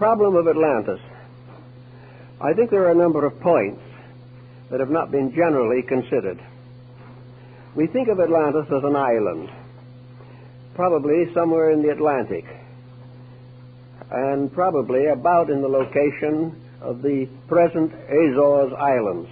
problem of Atlantis, I think there are a number of points that have not been generally considered. We think of Atlantis as an island, probably somewhere in the Atlantic, and probably about in the location of the present Azores Islands.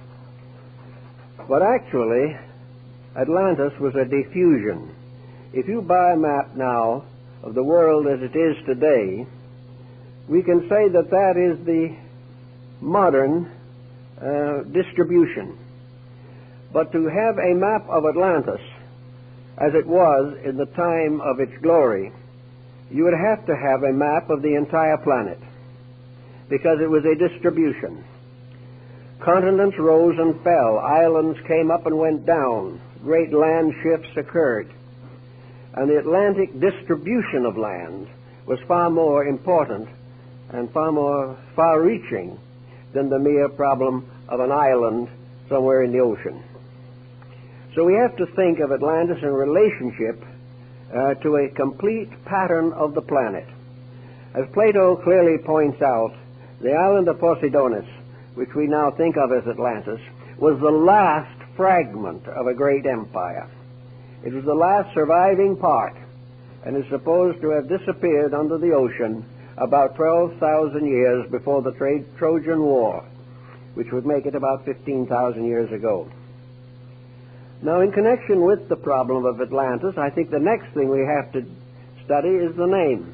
But actually, Atlantis was a diffusion. If you buy a map now of the world as it is today, we can say that that is the modern distribution. But to have a map of Atlantis as it was in the time of its glory, you would have to have a map of the entire planet, because it was a distribution. Continents rose and fell, islands came up and went down, great land shifts occurred, and the Atlantic distribution of land was far more important and far more far-reaching than the mere problem of an island somewhere in the ocean. So we have to think of Atlantis in relationship to a complete pattern of the planet. As Plato clearly points out, the island of Poseidonis, which we now think of as Atlantis, was the last fragment of a great empire. It was the last surviving part, and is supposed to have disappeared under the ocean about 12,000 years before the Trojan War, which would make it about 15,000 years ago. Now, in connection with the problem of Atlantis, I think the next thing we have to study is the name.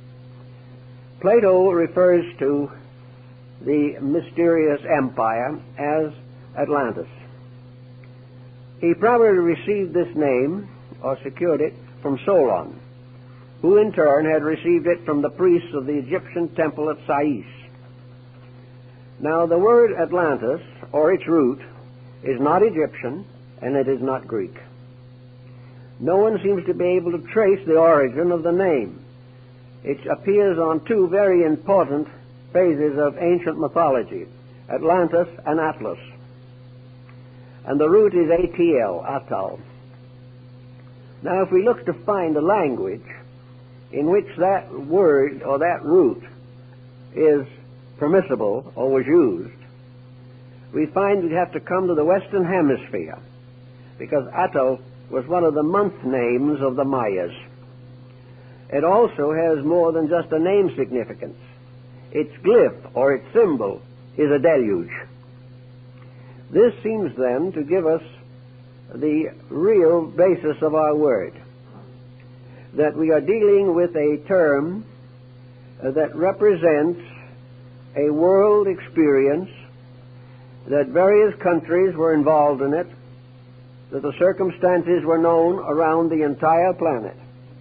Plato refers to the mysterious empire as Atlantis. He probably received this name, or secured it, from Solon, who in turn had received it from the priests of the Egyptian temple at Sais. Now, the word Atlantis, or its root, is not Egyptian, and it is not Greek. No one seems to be able to trace the origin of the name. It appears on two very important phases of ancient mythology, Atlantis and Atlas. And the root is ATL, Atal. Now, if we look to find a language in which that word or that root is permissible or was used, we find we'd have to come to the Western Hemisphere, because Atal was one of the month names of the Mayas. It also has more than just a name significance. Its glyph, or its symbol, is a deluge. This seems then to give us the real basis of our word, that we are dealing with a term that represents a world experience, that various countries were involved in it, that the circumstances were known around the entire planet,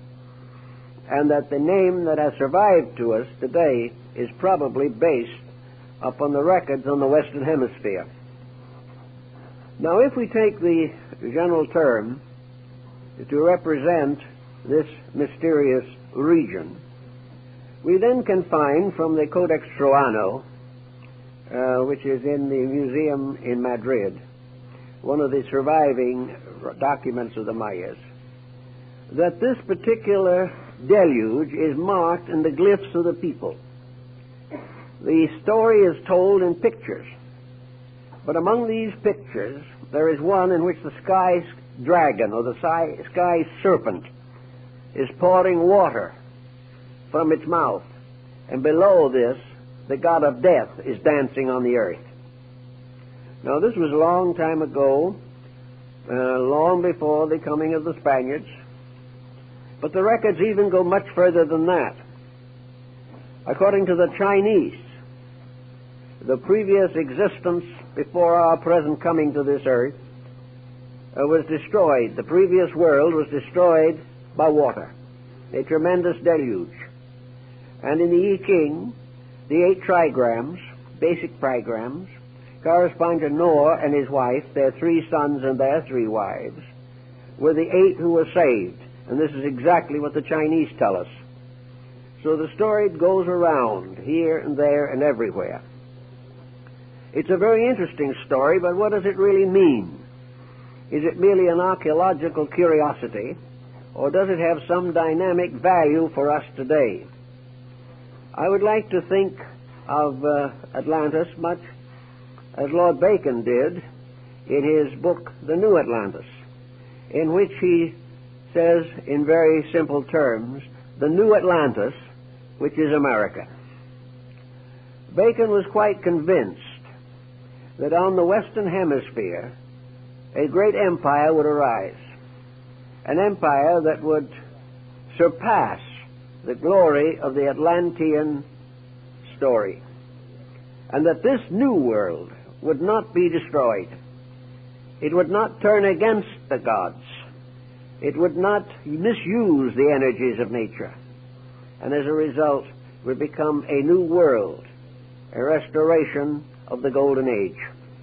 and that the name that has survived to us today is probably based upon the records on the Western Hemisphere. Now, if we take the general term to represent this mysterious region, we then can find from the Codex Troano, which is in the museum in Madrid, one of the surviving documents of the Mayas, that this particular deluge is marked in the glyphs of the people. The story is told in pictures, but among these pictures there is one in which the sky dragon, or the sky serpent, is pouring water from its mouth, and below this the god of death is dancing on the earth. Now, this was a long time ago, long before the coming of the Spaniards, but the records even go much further than that. According to the Chinese, the previous existence before our present coming to this earth was destroyed. The previous world was destroyed by water, a tremendous deluge. And in the I Ching, the 8 trigrams, basic trigrams, correspond to Noah and his wife, their 3 sons and their 3 wives, were the 8 who were saved. And this is exactly what the Chinese tell us. So the story goes around here and there and everywhere. It's a very interesting story, but what does it really mean? Is it merely an archaeological curiosity, or does it have some dynamic value for us today? I would like to think of Atlantis much as Lord Bacon did in his book, The New Atlantis, in which he says in very simple terms, the New Atlantis, which is America. Bacon was quite convinced that on the Western Hemisphere a great empire would arise, an empire that would surpass the glory of the Atlantean story, and that this new world would not be destroyed. It would not turn against the gods. It would not misuse the energies of nature, and as a result would become a new world, a restoration of the Golden Age.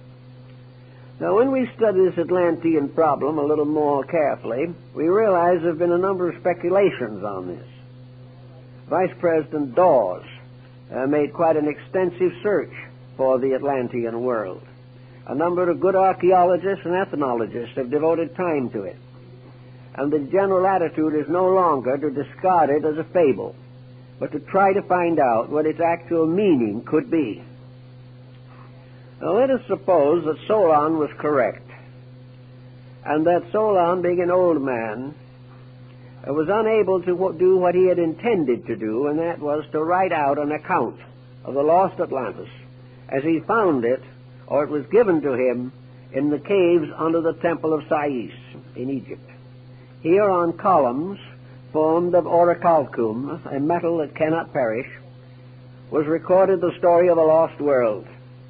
Now, when we study this Atlantean problem a little more carefully, we realize there have been a number of speculations on this. Vice President Dawes made quite an extensive search for the Atlantean world. A number of good archaeologists and ethnologists have devoted time to it. And the general attitude is no longer to discard it as a fable, but to try to find out what its actual meaning could be. Now, let us suppose that Solon was correct, and that Solon, being an old man, was unable to do what he had intended to do, and that was to write out an account of the lost Atlantis as he found it, or it was given to him, in the caves under the Temple of Sais in Egypt. Here on columns formed of orichalcum, a metal that cannot perish, was recorded the story of a lost world.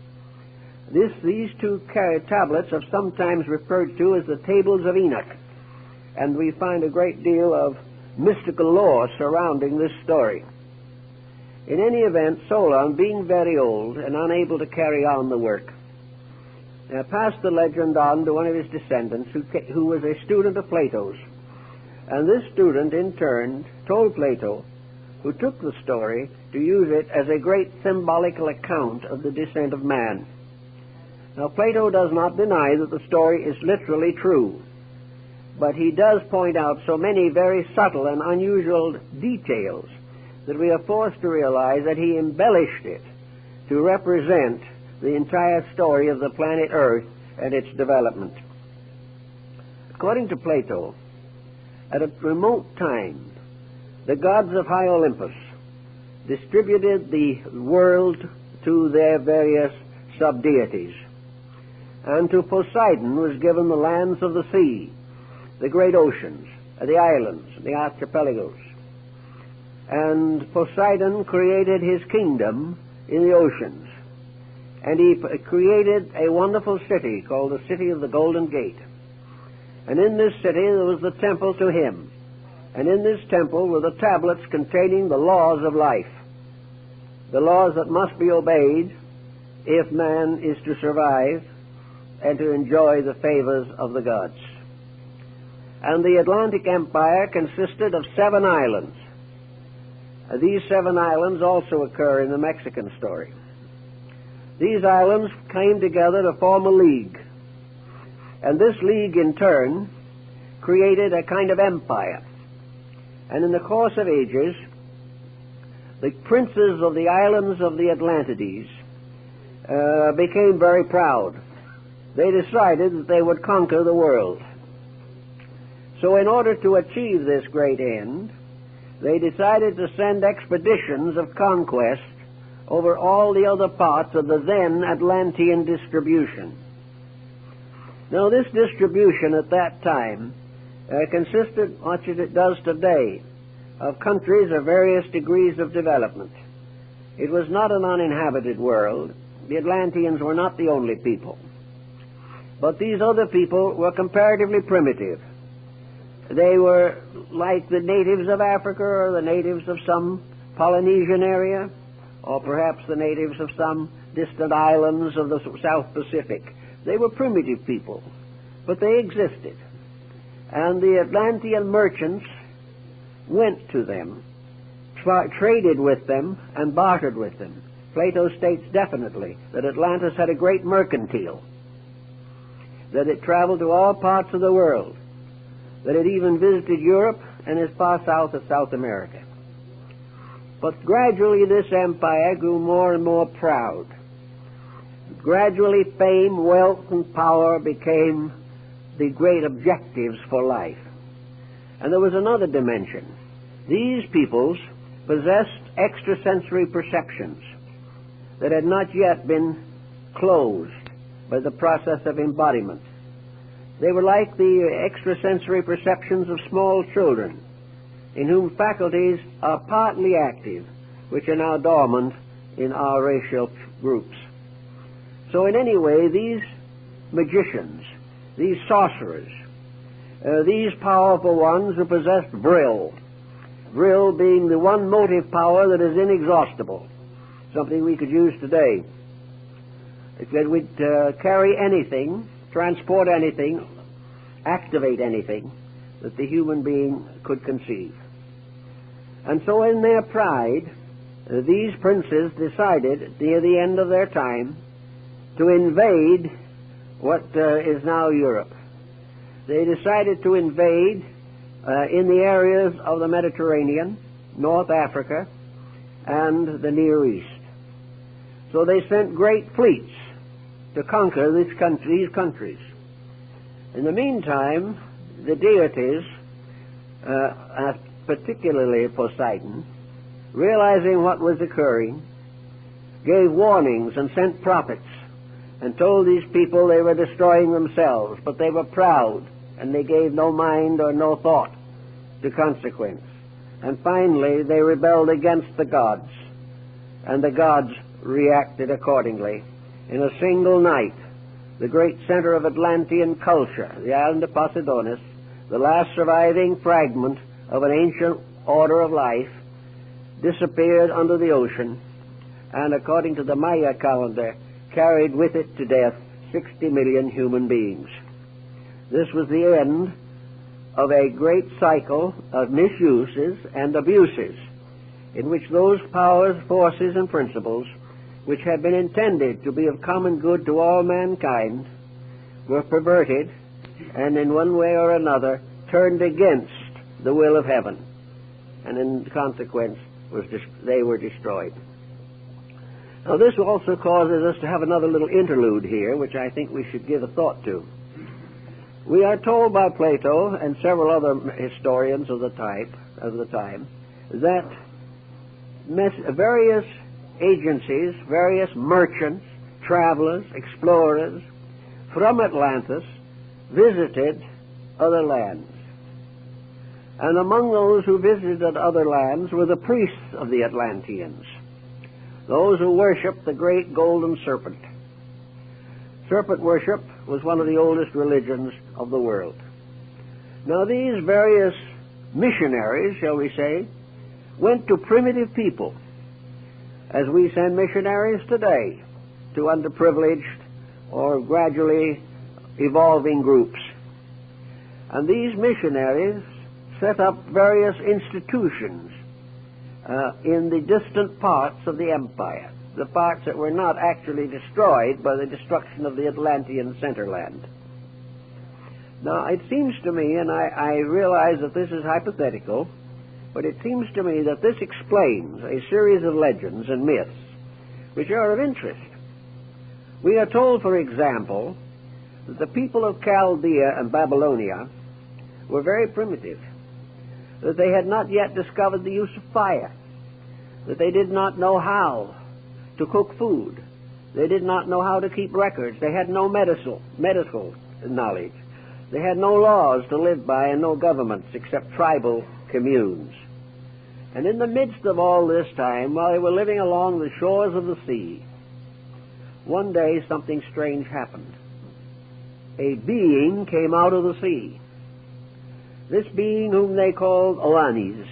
These two tablets are sometimes referred to as the Tables of Enoch, and we find a great deal of mystical lore surrounding this story. In any event, Solon, being very old and unable to carry on the work, passed the legend on to one of his descendants who was a student of Plato's. And this student, in turn, told Plato, who took the story, to use it as a great symbolical account of the descent of man. Now, Plato does not deny that the story is literally true, but he does point out so many very subtle and unusual details that we are forced to realize that he embellished it to represent the entire story of the planet Earth and its development. According to Plato, at a remote time, the gods of high Olympus distributed the world to their various sub-deities, and to Poseidon was given the lands of the sea, the great oceans, the islands, the archipelagos. And Poseidon created his kingdom in the oceans, and he created a wonderful city called the City of the Golden Gate. And in this city there was the temple to him, and in this temple were the tablets containing the laws of life, the laws that must be obeyed if man is to survive and to enjoy the favors of the gods. And the Atlantic Empire consisted of 7 islands. These 7 islands also occur in the Mexican story. These islands came together to form a league, and this league in turn created a kind of empire. And in the course of ages, the princes of the islands of the Atlantides became very proud. They decided that they would conquer the world. So in order to achieve this great end, they decided to send expeditions of conquest over all the other parts of the then Atlantean distribution. Now, this distribution at that time consisted, much as it does today, of countries of various degrees of development. It was not an uninhabited world. The Atlanteans were not the only people. But these other people were comparatively primitive. They were like the natives of Africa, or the natives of some Polynesian area, or perhaps the natives of some distant islands of the South Pacific. They were primitive people, but they existed. And the Atlantean merchants went to them, traded with them, and bartered with them. Plato states definitely that Atlantis had a great mercantile, that it traveled to all parts of the world, that it even visited Europe and as far south as South America. But gradually this empire grew more and more proud. Gradually fame, wealth, and power became the great objectives for life. And there was another dimension. These peoples possessed extrasensory perceptions that had not yet been closed by the process of embodiment. They were like the extrasensory perceptions of small children, in whom faculties are partly active, which are now dormant in our racial groups. So in any way, these magicians, these sorcerers, these powerful ones who possessed vril being the one motive power that is inexhaustible, something we could use today. It would carry anything, transport anything, activate anything that the human being could conceive. And so in their pride, these princes decided near the end of their time to invade what is now Europe. They decided to invade in the areas of the Mediterranean, North Africa, and the Near East. So they sent great fleets to conquer these countries. In the meantime, the deities, particularly Poseidon, realizing what was occurring, gave warnings and sent prophets and told these people they were destroying themselves, but they were proud and they gave no mind or no thought to consequence. And finally they rebelled against the gods, and the gods reacted accordingly. In a single night, the great center of Atlantean culture, the island of Posidonis, the last surviving fragment of an ancient order of life, disappeared under the ocean, and according to the Maya calendar, carried with it to death 60 million human beings. This was the end of a great cycle of misuses and abuses in which those powers, forces, and principles which had been intended to be of common good to all mankind were perverted and in one way or another turned against the will of heaven, and in consequence they were destroyed. Now this also causes us to have another little interlude here, which I think we should give a thought to. We are told by Plato and several other historians of the time that various agencies, various merchants, travelers, explorers from Atlantis visited other lands. And among those who visited other lands were the priests of the Atlanteans, those who worshipped the great golden serpent. Serpent worship was one of the oldest religions of the world. Now these various missionaries, shall we say, went to primitive people, as we send missionaries today to underprivileged or gradually evolving groups. And these missionaries set up various institutions in the distant parts of the empire, the parts that were not actually destroyed by the destruction of the Atlantean centerland. Now, it seems to me, and I realize that this is hypothetical, but it seems to me that this explains a series of legends and myths which are of interest. We are told, for example, that the people of Chaldea and Babylonia were very primitive, that they had not yet discovered the use of fire, that they did not know how to cook food, they did not know how to keep records, they had no medical knowledge, they had no laws to live by and no governments except tribal communes. And in the midst of all this time, while they were living along the shores of the sea, one day something strange happened. A being came out of the sea. This being, whom they called Oannes,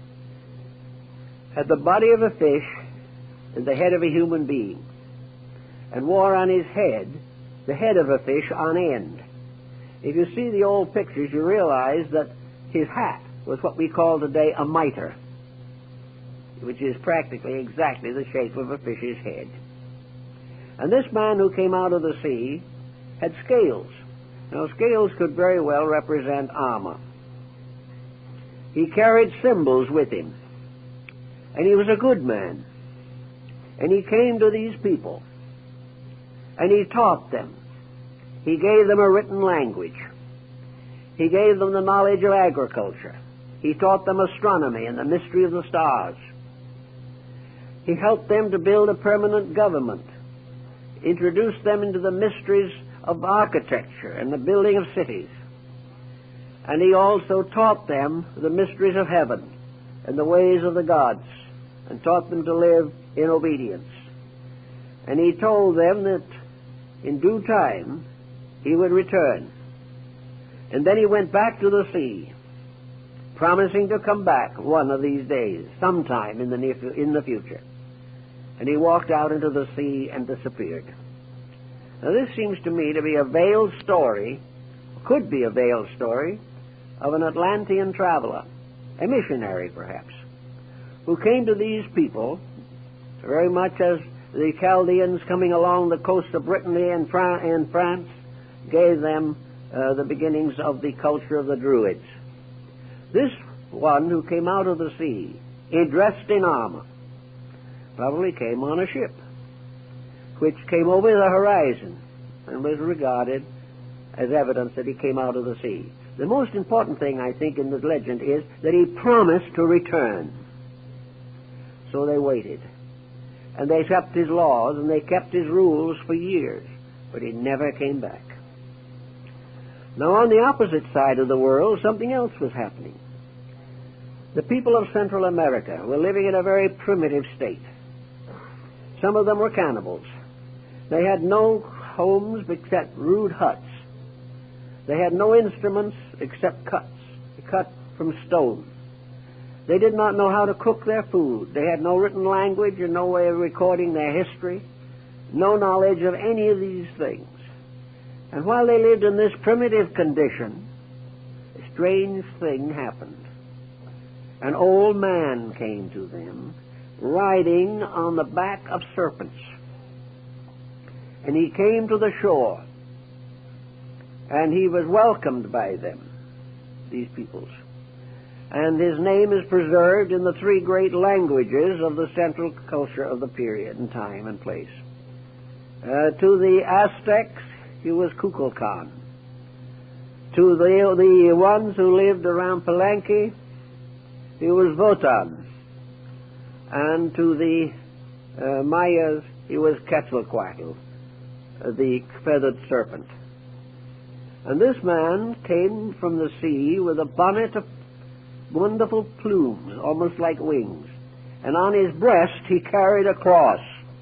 had the body of a fish and the head of a human being, and wore on his head the head of a fish on end. If you see the old pictures, you realize that his hat was what we call today a mitre, which is practically exactly the shape of a fish's head. And this man who came out of the sea had scales. Now, scales could very well represent armor. He carried symbols with him, And he was a good man. And he came to these people, and he taught them. He gave them a written language. He gave them the knowledge of agriculture. He taught them astronomy and the mystery of the stars. He helped them to build a permanent government, introduced them into the mysteries of architecture and the building of cities. And he also taught them the mysteries of heaven and the ways of the gods, and taught them to live in obedience. And he told them that in due time he would return. And then he went back to the sea, promising to come back one of these days, sometime in the future. And he walked out into the sea and disappeared. Now this seems to me to be a veiled story, could be a veiled story, of an Atlantean traveler, a missionary perhaps, who came to these people very much as the Chaldeans coming along the coast of Brittany and France gave them the beginnings of the culture of the Druids. This one who came out of the sea, dressed in armor, probably came on a ship, which came over the horizon and was regarded as evidence that he came out of the sea. The most important thing, I think, in this legend is that he promised to return. So they waited. And they kept his laws and they kept his rules for years, but he never came back. Now on the opposite side of the world, something else was happening. The people of Central America were living in a very primitive state. Some of them were cannibals. They had no homes except rude huts. They had no instruments except cuts, cut from stone. They did not know how to cook their food. They had no written language and no way of recording their history, no knowledge of any of these things. And while they lived in this primitive condition, a strange thing happened. An old man came to them, riding on the back of serpents. And he came to the shore, and he was welcomed by them, these peoples. And his name is preserved in the three great languages of the central culture of the period and time and place. To the Aztecs, he was Kukulkan. To the ones who lived around Palenque, he was Wotan. And to the Mayas, he was Quetzalcoatl, the feathered serpent. And this man came from the sea with a bonnet of wonderful plumes, almost like wings. And on his breast he carried a cross.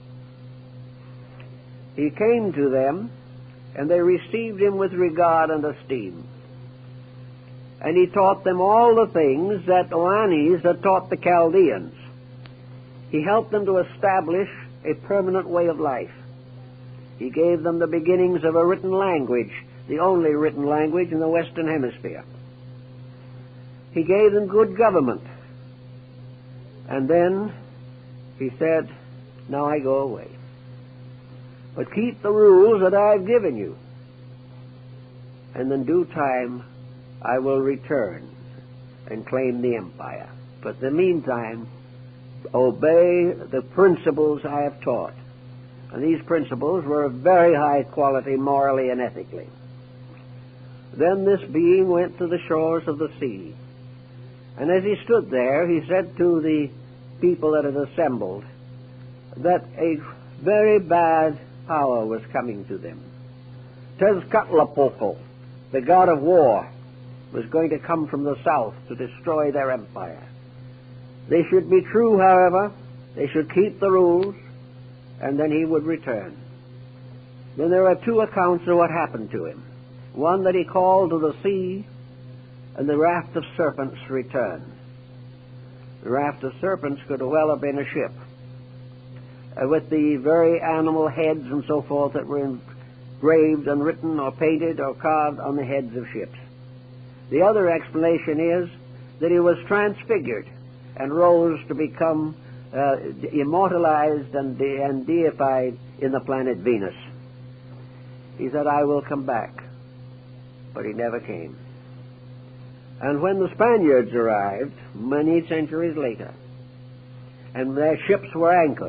He came to them, and they received him with regard and esteem. And he taught them all the things that Oannes had taught the Chaldeans. He helped them to establish a permanent way of life. He gave them the beginnings of a written language, the only written language in the Western Hemisphere. He gave them good government. And then he said, now I go away. But keep the rules that I've given you. And in due time, I will return and claim the empire. But in the meantime, obey the principles I have taught. And these principles were of very high quality morally and ethically. Then this being went to the shores of the sea. And as he stood there, he said to the people that had assembled that a very bad power was coming to them. Tezcatlipoca, the god of war, was going to come from the south to destroy their empire. They should be true, however. They should keep the rules, and then he would return. Then there are two accounts of what happened to him. One that he called to the sea, and the raft of serpents returned. The raft of serpents could well have been a ship, with the very animal heads and so forth that were engraved and written or painted or carved on the heads of ships. The other explanation is that he was transfigured and rose to become immortalized and deified in the planet Venus. He said, I will come back. But he never came. And when the Spaniards arrived, many centuries later, and their ships were anchored.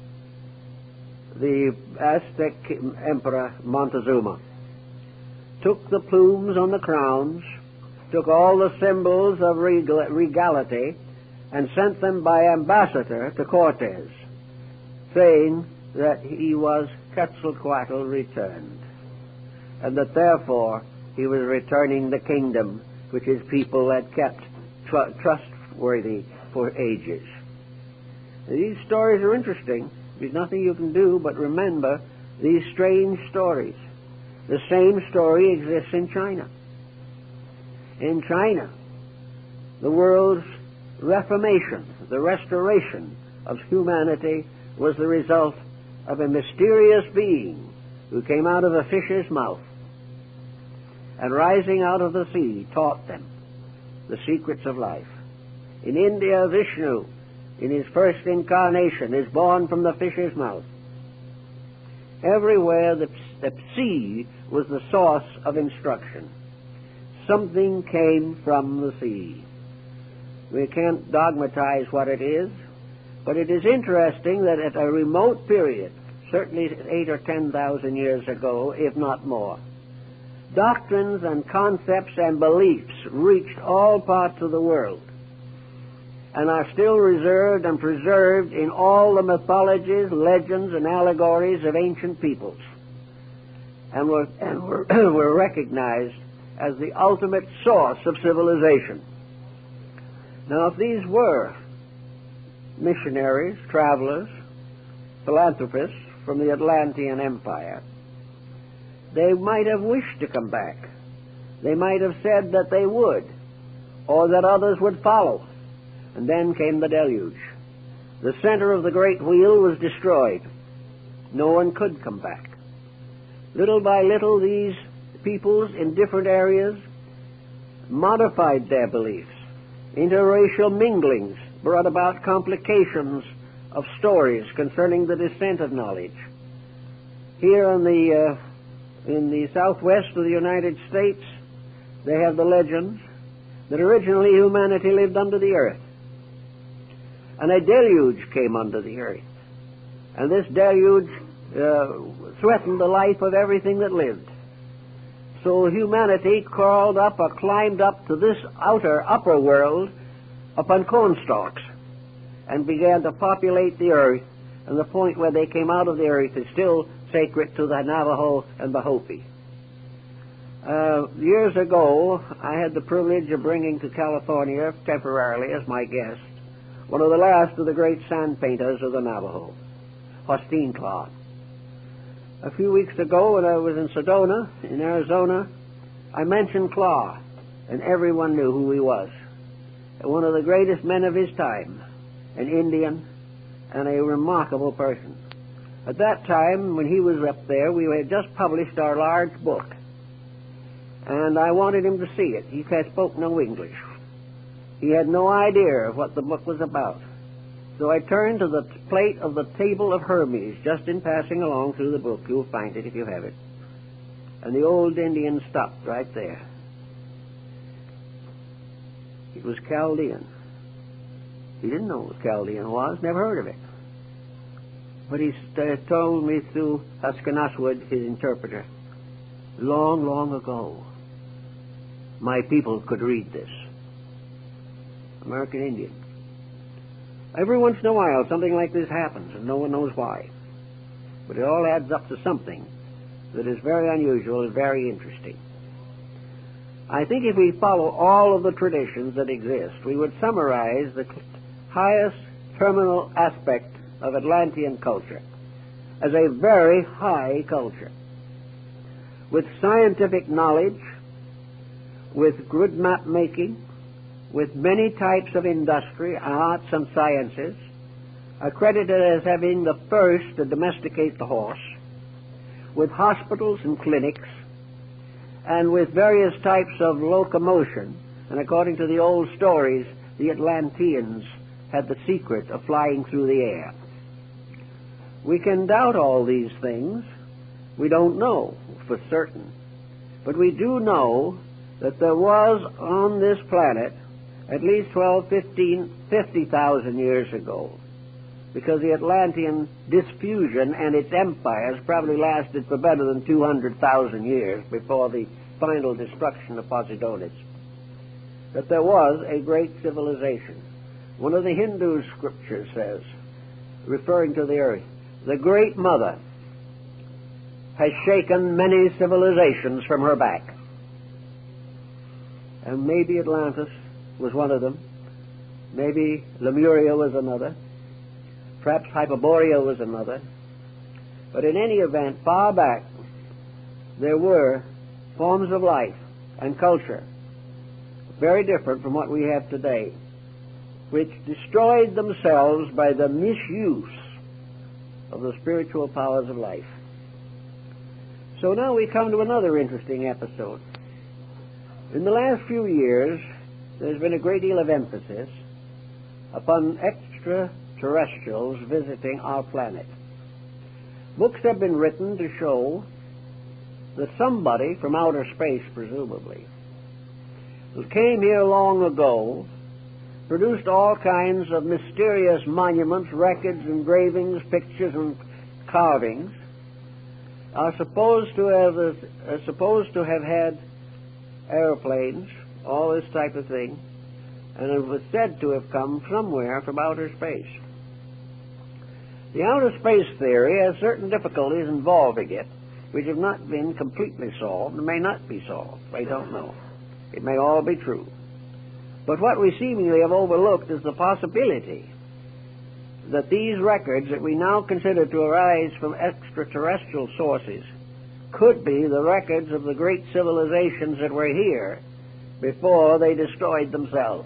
The Aztec Emperor Montezuma took the plumes on the crowns, took all the symbols of regality, and sent them by ambassador to Cortes, saying that he was Quetzalcoatl returned, and that therefore he was returning the kingdom which his people had kept trustworthy for ages. These stories are interesting. There's nothing you can do but remember these strange stories. The same story exists in China. In China, the world's reformation, the restoration of humanity, was the result of a mysterious being who came out of a fish's mouth and, rising out of the sea, taught them the secrets of life. In India, Vishnu, in his first incarnation, is born from the fish's mouth. Everywhere the sea was the source of instruction. Something came from the sea. We can't dogmatize what it is, but it is interesting that at a remote period, certainly 8,000 or 10,000 years ago, if not more, doctrines and concepts and beliefs reached all parts of the world and are still reserved and preserved in all the mythologies, legends, and allegories of ancient peoples, and were recognized as the ultimate source of civilization. Now, if these were missionaries, travelers, philanthropists from the Atlantean Empire, they might have wished to come back. They might have said that they would, or that others would follow. And then came the deluge. The center of the great wheel was destroyed. No one could come back. Little by little, these peoples in different areas modified their beliefs. Interracial minglings brought about complications of stories concerning the descent of knowledge. Here in the southwest of the United States, they have the legends that originally humanity lived under the earth. And a deluge came under the earth. And this deluge threatened the life of everything that lived. So humanity crawled up or climbed up to this upper world upon cornstalks and began to populate the earth, and the point where they came out of the earth is still sacred to the Navajo and the Hopi. Years ago, I had the privilege of bringing to California temporarily as my guest one of the last of the great sand painters of the Navajo, Hosteen Claw. A few weeks ago, when I was in Sedona, in Arizona, I mentioned Claw, and everyone knew who he was. One of the greatest men of his time, an Indian, and a remarkable person. At that time, when he was up there, we had just published our large book, and I wanted him to see it. He spoke no English. He had no idea of what the book was about. So I turned to the plate of the Table of Hermes, just in passing along through the book. You'll find it if you have it. And the old Indian stopped right there. It was Chaldean. He didn't know what Chaldean was, never heard of it. But he told me through Huskanaswood, his interpreter, long, long ago, my people could read this. American Indian. Every once in a while something like this happens and no one knows why. But it all adds up to something that is very unusual and very interesting. I think if we follow all of the traditions that exist, we would summarize the highest terminal aspect of Atlantean culture as a very high culture, with scientific knowledge, with good map making, with many types of industry, arts, and sciences, accredited as having the first to domesticate the horse, with hospitals and clinics, and with various types of locomotion. And according to the old stories, the Atlanteans had the secret of flying through the air. We can doubt all these things. We don't know for certain. But we do know that there was on this planet, at least 12, 15, 50,000 years ago, because the Atlantean diffusion and its empires probably lasted for better than 200,000 years before the final destruction of Posidonius, that there was a great civilization. One of the Hindu scriptures says, referring to the earth, the Great Mother has shaken many civilizations from her back. And maybe Atlantis was one of them. Maybe Lemuria was another. Perhaps Hyperborea was another. But in any event, far back, there were forms of life and culture very different from what we have today, which destroyed themselves by the misuse of the spiritual powers of life. So now we come to another interesting episode. In the last few years, there's been a great deal of emphasis upon extraterrestrials visiting our planet. Books have been written to show that somebody from outer space, presumably, who came here long ago, produced all kinds of mysterious monuments, records, engravings, pictures, and carvings, are supposed to have had airplanes, all this type of thing, and it was said to have come somewhere from outer space. The outer space theory has certain difficulties involving it, which have not been completely solved and may not be solved. I don't know. It may all be true. But what we seemingly have overlooked is the possibility that these records that we now consider to arise from extraterrestrial sources could be the records of the great civilizations that were here before they destroyed themselves.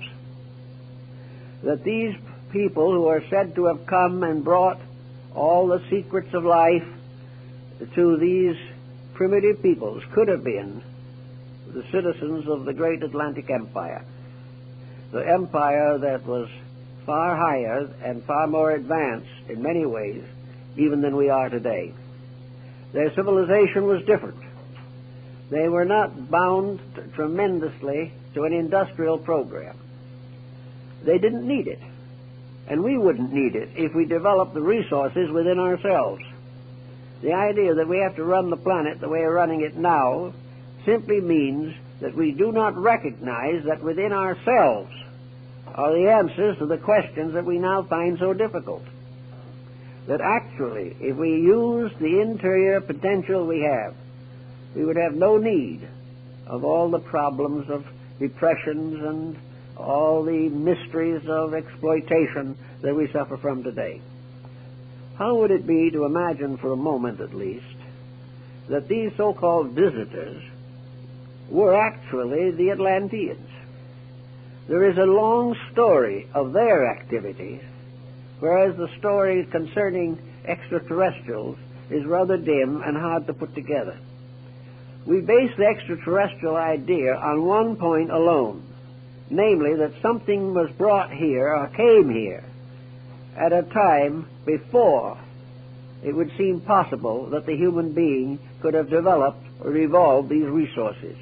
That these people who are said to have come and brought all the secrets of life to these primitive peoples could have been the citizens of the great Atlantic Empire, the empire that was far higher and far more advanced in many ways even than we are today. Their civilization was different. They were not bound tremendously to an industrial program. They didn't need it, and we wouldn't need it if we developed the resources within ourselves. The idea that we have to run the planet the way we're running it now simply means that we do not recognize that within ourselves are the answers to the questions that we now find so difficult. That actually, if we use the interior potential we have, we would have no need of all the problems of depressions and all the mysteries of exploitation that we suffer from today. How would it be to imagine for a moment at least that these so-called visitors were actually the Atlanteans? There is a long story of their activities, whereas the story concerning extraterrestrials is rather dim and hard to put together. We base the extraterrestrial idea on one point alone, namely that something was brought here or came here at a time before it would seem possible that the human being could have developed or evolved these resources.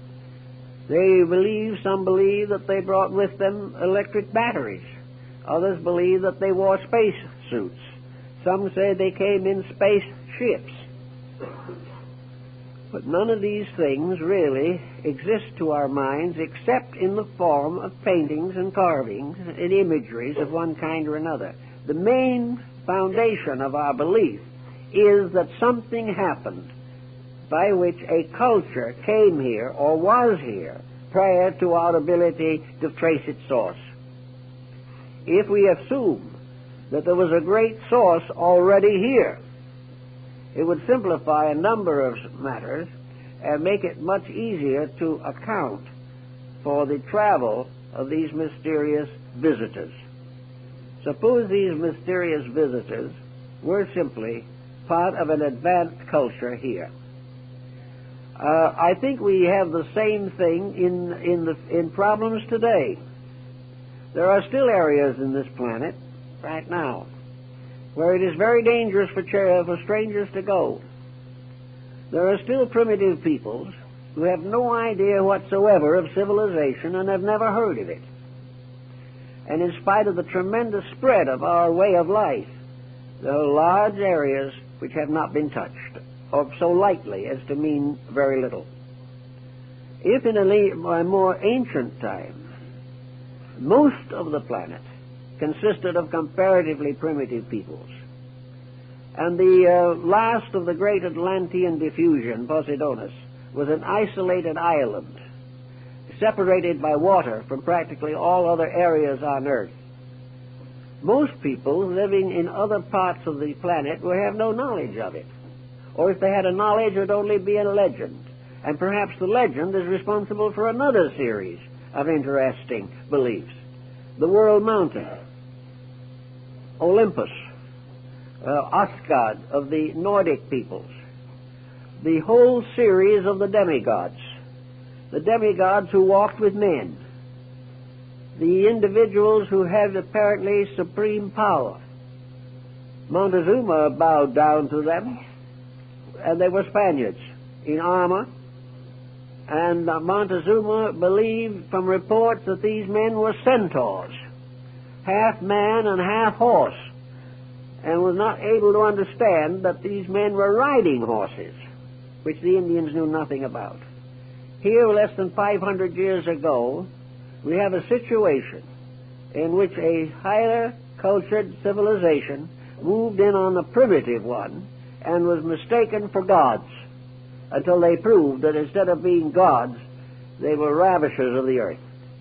Some believe that they brought with them electric batteries. Others believe that they wore space suits. Some say they came in space ships. But none of these things really exist to our minds except in the form of paintings and carvings and imageries of one kind or another. The main foundation of our belief is that something happened by which a culture came here or was here prior to our ability to trace its source. If we assume that there was a great source already here, it would simplify a number of matters and make it much easier to account for the travel of these mysterious visitors. Suppose these mysterious visitors were simply part of an advanced culture here. I think we have the same thing in problems today. There are still areas in this planet right now where it is very dangerous for strangers to go. There are still primitive peoples who have no idea whatsoever of civilization and have never heard of it. and in spite of the tremendous spread of our way of life, there are large areas which have not been touched, or so lightly as to mean very little. If in a more ancient time, most of the planet consisted of comparatively primitive peoples, and the last of the great Atlantean diffusion, Posidonus, was an isolated island, separated by water from practically all other areas on Earth. Most people living in other parts of the planet will have no knowledge of it, or if they had a knowledge, it would only be a legend, and perhaps the legend is responsible for another series of interesting beliefs. The World Mountain, Olympus, Asgard of the Nordic peoples, the whole series of the demigods who walked with men, the individuals who had apparently supreme power. Montezuma bowed down to them, and they were Spaniards in armor, and Montezuma believed from reports that these men were centaurs, half man and half horse, and was not able to understand that these men were riding horses, which the Indians knew nothing about. Here, less than 500 years ago, we have a situation in which a higher cultured civilization moved in on the primitive one and was mistaken for gods until they proved that instead of being gods, they were ravishers of the earth.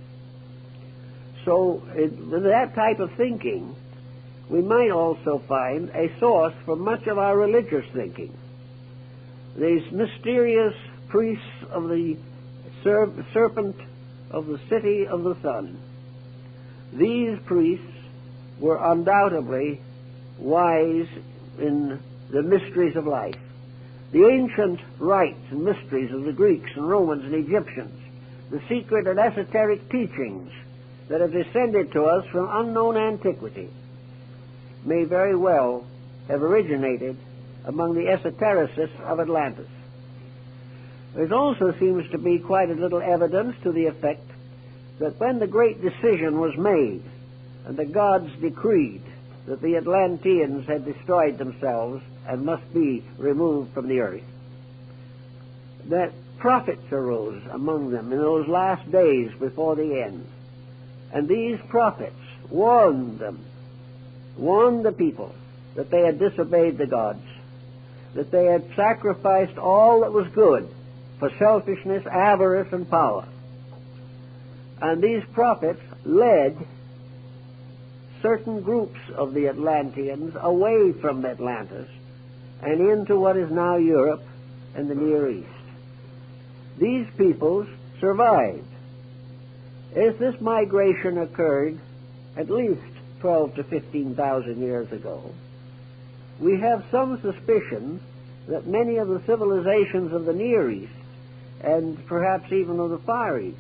So, with that type of thinking, we might also find a source for much of our religious thinking. These mysterious priests of the serpent of the city of the sun. These priests were undoubtedly wise in the mysteries of life. The ancient rites and mysteries of the Greeks and Romans and Egyptians, the secret and esoteric teachings that have descended to us from unknown antiquity, may very well have originated among the esotericists of Atlantis. There also seems to be quite a little evidence to the effect that when the great decision was made and the gods decreed that the Atlanteans had destroyed themselves and must be removed from the earth, that prophets arose among them in those last days before the end. And these prophets warned the people that they had disobeyed the gods, that they had sacrificed all that was good for selfishness, avarice, and power. And these prophets led certain groups of the Atlanteans away from Atlantis and into what is now Europe and the Near East. These peoples survived. As this migration occurred at least 12 to 15,000 years ago, we have some suspicion that many of the civilizations of the Near East, and perhaps even of the Far East,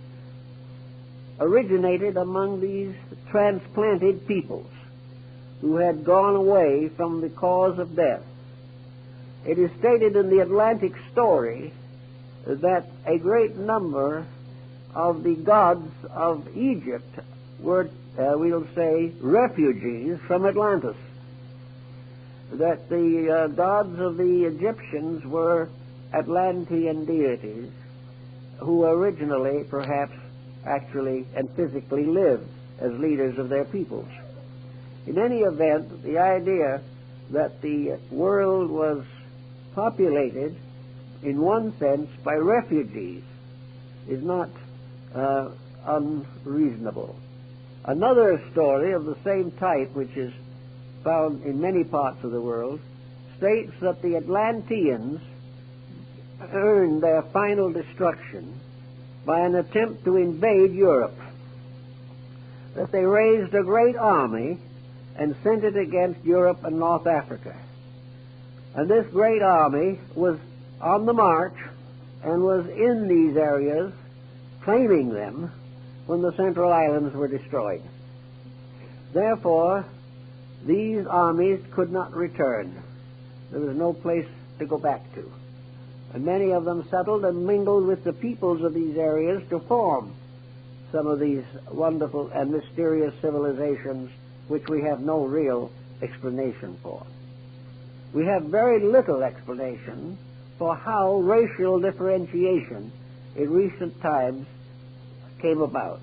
originated among these transplanted peoples who had gone away from the cause of death. It is stated in the Atlantic story that a great number of the gods of Egypt were, we'll say, refugees from Atlantis. That the gods of the Egyptians were Atlantean deities who originally, perhaps, actually and physically lived as leaders of their peoples. In any event, the idea that the world was populated, in one sense, by refugees is not unreasonable. Another story of the same type, which is found in many parts of the world, states that the Atlanteans earned their final destruction by an attempt to invade Europe, that they raised a great army and sent it against Europe and North Africa. And this great army was on the march and was in these areas, claiming them, when the Central Islands were destroyed. Therefore, these armies could not return. There was no place to go back to. And many of them settled and mingled with the peoples of these areas to form some of these wonderful and mysterious civilizations which we have no real explanation for. We have very little explanation for how racial differentiation in recent times came about.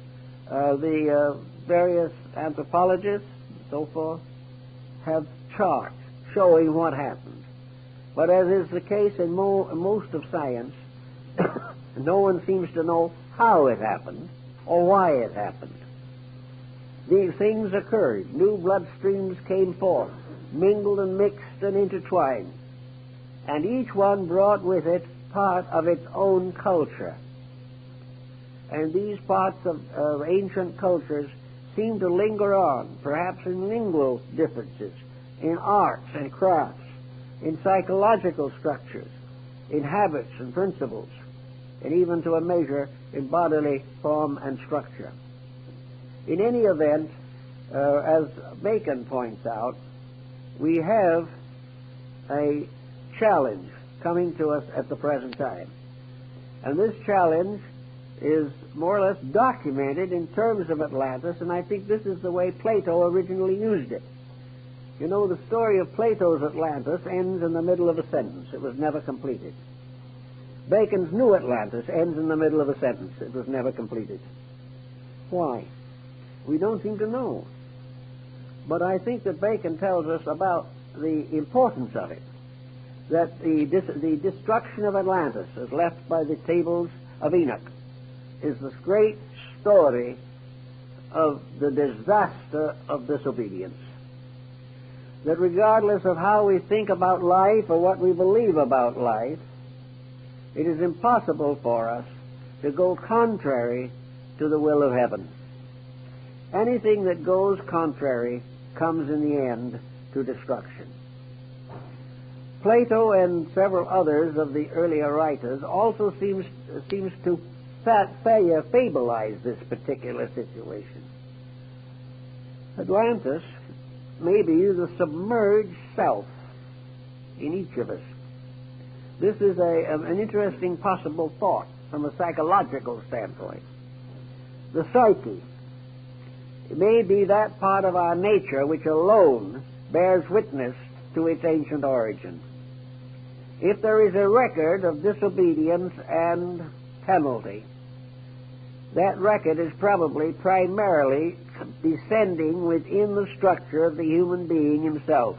The various anthropologists and so forth have charts showing what happened. But as is the case in most of science, no one seems to know how it happened or why it happened. These things occurred. New bloodstreams came forth, mingled and mixed and intertwined, and each one brought with it part of its own culture. And these parts of ancient cultures seem to linger on, perhaps in lingual differences, in arts and crafts, in psychological structures, in habits and principles, and even to a measure in bodily form and structure. In any event, as Bacon points out, we have a challenge coming to us at the present time. And this challenge is more or less documented in terms of Atlantis, and I think this is the way Plato originally used it. You know, the story of Plato's Atlantis ends in the middle of a sentence. It was never completed. Bacon's New Atlantis ends in the middle of a sentence. It was never completed. Why? We don't seem to know. But I think that Bacon tells us about the importance of it, that the destruction of Atlantis, as left by the tables of Enoch, is this great story of the disaster of disobedience. That regardless of how we think about life or what we believe about life, it is impossible for us to go contrary to the will of heaven. Anything that goes contrary comes in the end to destruction. Plato and several others of the earlier writers also seems to fableize this particular situation. Atlantis may be the submerged self in each of us. This is an interesting possible thought from a psychological standpoint. The psyche may be that part of our nature which alone bears witness to its ancient origin. If there is a record of disobedience and penalty, that record is probably primarily descending within the structure of the human being himself.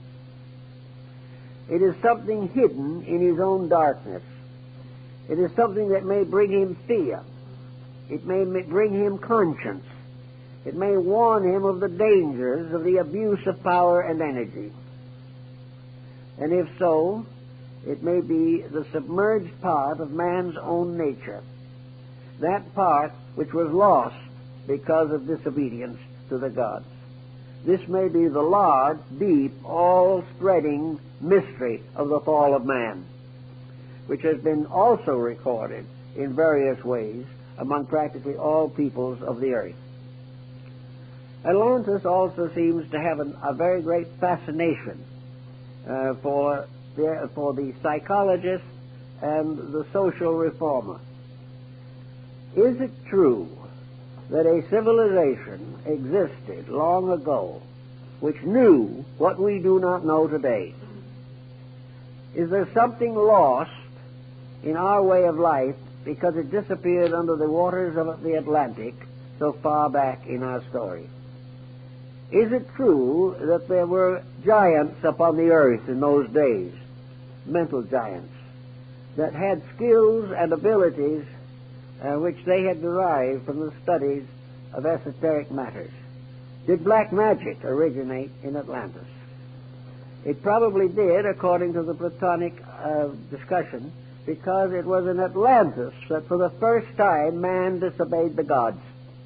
It is something hidden in his own darkness. It is something that may bring him fear. It may bring him conscience. It may warn him of the dangers of the abuse of power and energy. And if so, it may be the submerged part of man's own nature, that part which was lost because of disobedience to the gods. This may be the large, deep, all-spreading mystery of the fall of man, which has been also recorded in various ways among practically all peoples of the earth. Atlantis also seems to have a very great fascination for the psychologist and the social reformer. Is it true that a civilization existed long ago which knew what we do not know today? Is there something lost in our way of life because it disappeared under the waters of the Atlantic so far back in our story? Is it true that there were giants upon the earth in those days, mental giants, that had skills and abilities which they had derived from the studies of esoteric matters? Did black magic originate in Atlantis? It probably did, according to the Platonic discussion, because it was in Atlantis that for the first time man disobeyed the gods.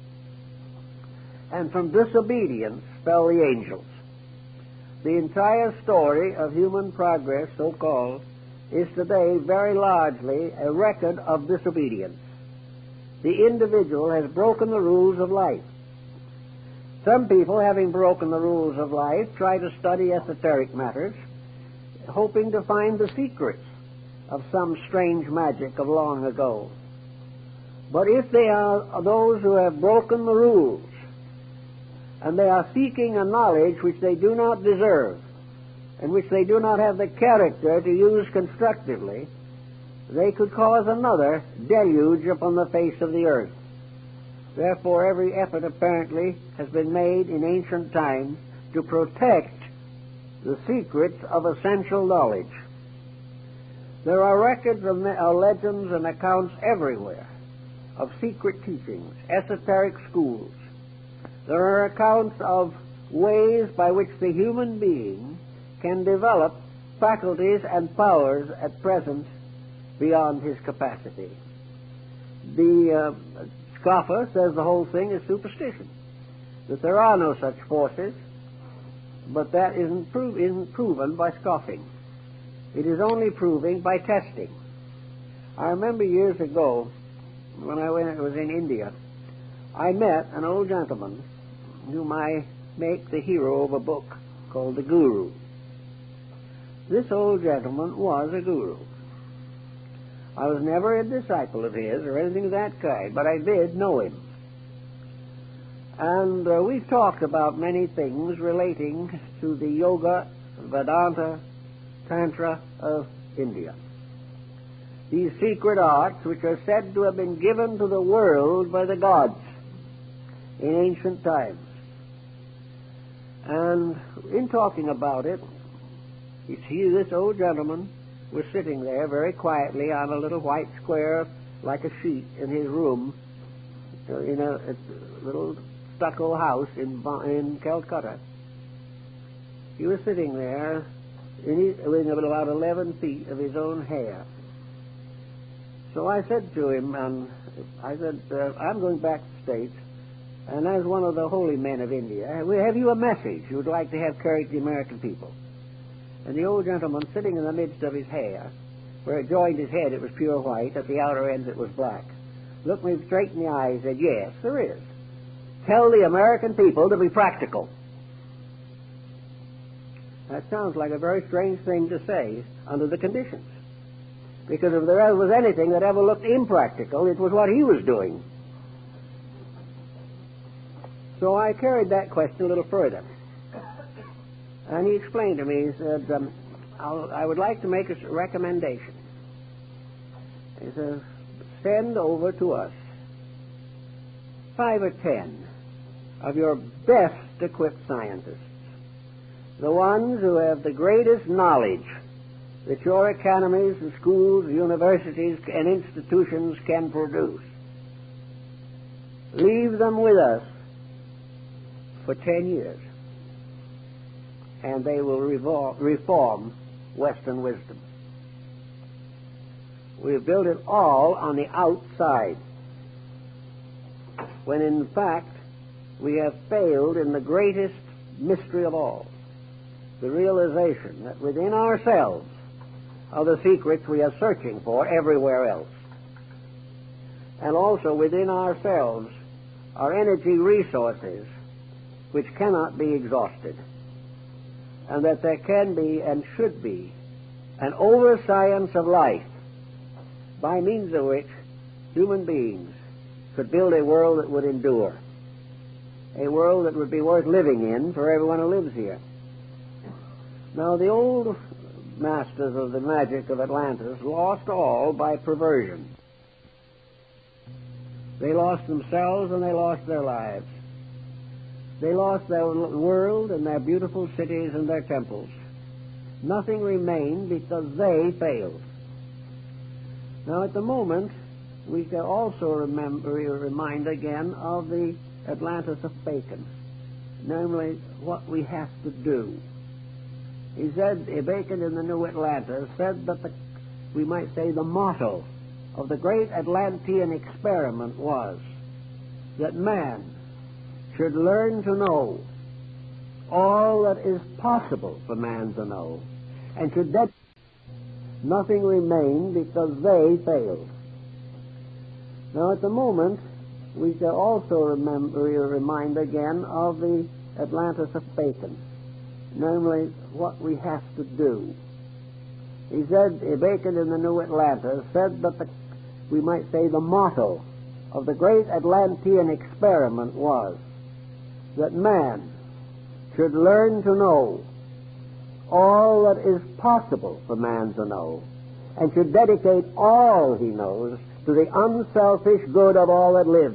And from disobedience fell the angels. The entire story of human progress, so-called, is today very largely a record of disobedience. The individual has broken the rules of life. Some people, having broken the rules of life, try to study esoteric matters, hoping to find the secrets of some strange magic of long ago. But if they are those who have broken the rules, and they are seeking a knowledge which they do not deserve, and which they do not have the character to use constructively, they could cause another deluge upon the face of the earth. Therefore, every effort apparently has been made in ancient times to protect the secrets of essential knowledge. There are records of legends and accounts everywhere of secret teachings, esoteric schools. There are accounts of ways by which the human being can develop faculties and powers at present beyond his capacity. The scoffer says the whole thing is superstition, that there are no such forces, but that isn't proven by scoffing. It is only proving by testing. I remember years ago, when I was in India, I met an old gentleman whom I make the hero of a book called The Guru. This old gentleman was a guru. I was never a disciple of his or anything of that kind, but I did know him. And we've talked about many things relating to the Yoga, Vedanta, Tantra of India. These secret arts which are said to have been given to the world by the gods in ancient times. And in talking about it, you see, this old gentleman was sitting there very quietly on a little white square like a sheet in his room in a little stucco house in Calcutta. He was sitting there in about 11 feet of his own hair. So I said to him, I'm going back to the States, and as one of the holy men of India, have you a message you would like to have carried to the American people? And the old gentleman, sitting in the midst of his hair, where it joined his head it was pure white, at the outer ends it was black, looked me straight in the eye and said, yes, there is. Tell the American people to be practical. That sounds like a very strange thing to say under the conditions. Because if there ever was anything that ever looked impractical, it was what he was doing. So I carried that question a little further. And he explained to me, he said, I would like to make a recommendation. He says, send over to us 5 or 10 of your best equipped scientists, the ones who have the greatest knowledge that your academies and schools, universities, and institutions can produce. Leave them with us for 10 years, and they will reform Western wisdom. We've built it all on the outside, when in fact we have failed in the greatest mystery of all, the realization that within ourselves are the secrets we are searching for everywhere else. And also within ourselves are energy resources which cannot be exhausted, and that there can be and should be an over-science of life by means of which human beings could build a world that would endure, a world that would be worth living in for everyone who lives here. Now, the old masters of the magic of Atlantis lost all by perversion. They lost themselves and they lost their lives. They lost their world and their beautiful cities and their temples. Nothing remained because they failed. Now, at the moment, we can also remind again of the Atlantis of Bacon, namely what we have to do. He said, Bacon in the New Atlantis said that we might say the motto of the great Atlantean experiment was that man should learn to know all that is possible for man to know, and should then nothing remain because they failed. Now, at the moment, we can also remind again of the Atlantis of Bacon, namely what we have to do. He said, Bacon in the New Atlantis said that we might say the motto of the great Atlantean experiment was that man should learn to know all that is possible for man to know, and should dedicate all he knows to the unselfish good of all that lives.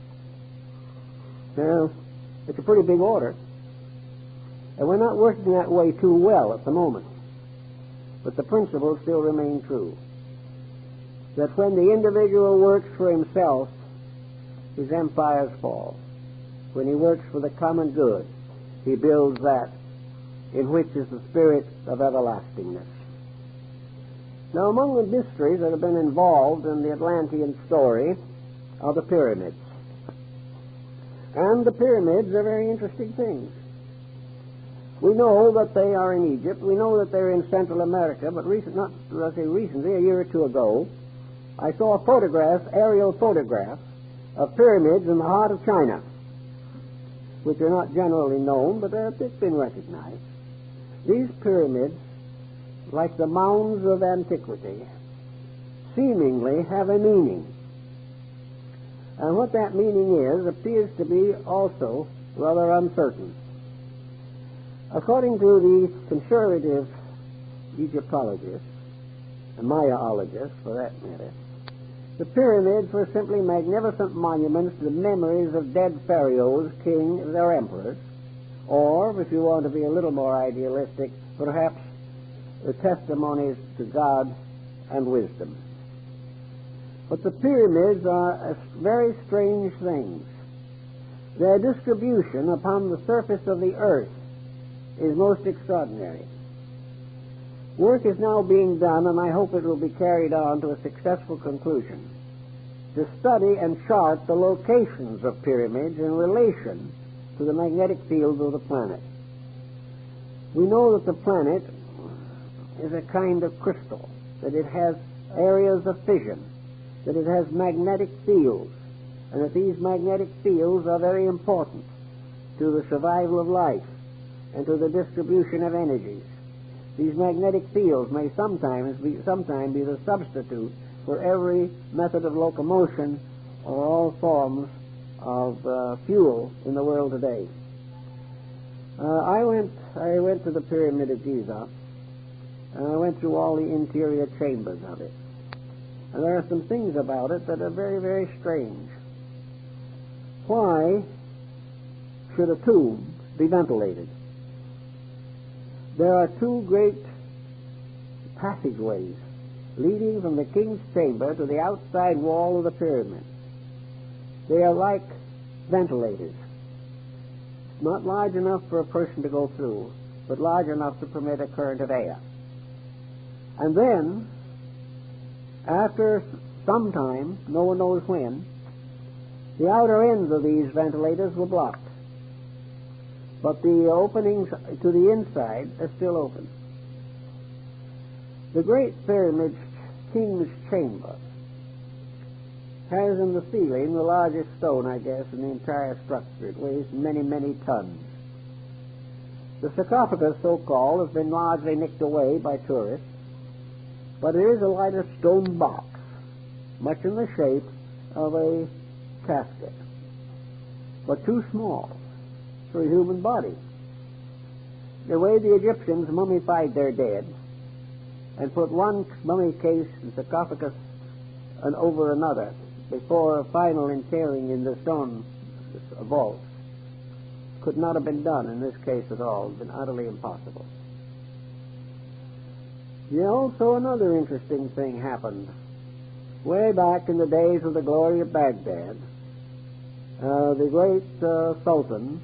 Now, it's a pretty big order, and we're not working that way too well at the moment. But the principle still remains true, that when the individual works for himself, his empires fall. When he works for the common good, he builds that in which is the spirit of everlastingness. Now, among the mysteries that have been involved in the Atlantean story are the pyramids. And the pyramids are very interesting things. We know that they are in Egypt. We know that they're in Central America, but recently, a year or two ago, I saw a photograph, aerial photograph, of pyramids in the heart of China, which are not generally known, but it's been recognized. These pyramids, like the mounds of antiquity, seemingly have a meaning. And what that meaning is appears to be also rather uncertain. According to the conservative Egyptologists, and Mayaologists for that matter, the pyramids were simply magnificent monuments to the memories of dead pharaohs, kings, or emperors, or, if you want to be a little more idealistic, perhaps the testimonies to God and wisdom. But the pyramids are very strange things. Their distribution upon the surface of the earth is most extraordinary. Work is now being done, and I hope it will be carried on to a successful conclusion, to study and chart the locations of pyramids in relation to the magnetic fields of the planet. We know that the planet is a kind of crystal, that it has areas of fission, that it has magnetic fields, and that these magnetic fields are very important to the survival of life and to the distribution of energies. These magnetic fields may sometimes be the substitute for every method of locomotion or all forms of fuel in the world today. I went to the Pyramid of Giza, and I went through all the interior chambers of it. And there are some things about it that are very, very strange. Why should a tomb be ventilated? There are two great passageways leading from the king's chamber to the outside wall of the pyramid. They are like ventilators, not large enough for a person to go through, but large enough to permit a current of air. And then, after some time, no one knows when, the outer ends of these ventilators were blocked, but the openings to the inside are still open. The Great Pyramid King's Chamber has in the ceiling the largest stone, I guess, in the entire structure. It weighs many, many tons. The sarcophagus, so-called, has been largely nicked away by tourists, but it is a lighter stone box, much in the shape of a casket, but too small for a human body. The way the Egyptians mummified their dead and put one mummy case and sarcophagus over another before a final interring in the stone vault could not have been done in this case at all. It would have been utterly impossible. Also, another interesting thing happened. Way back in the days of the glory of Baghdad, the great Sultan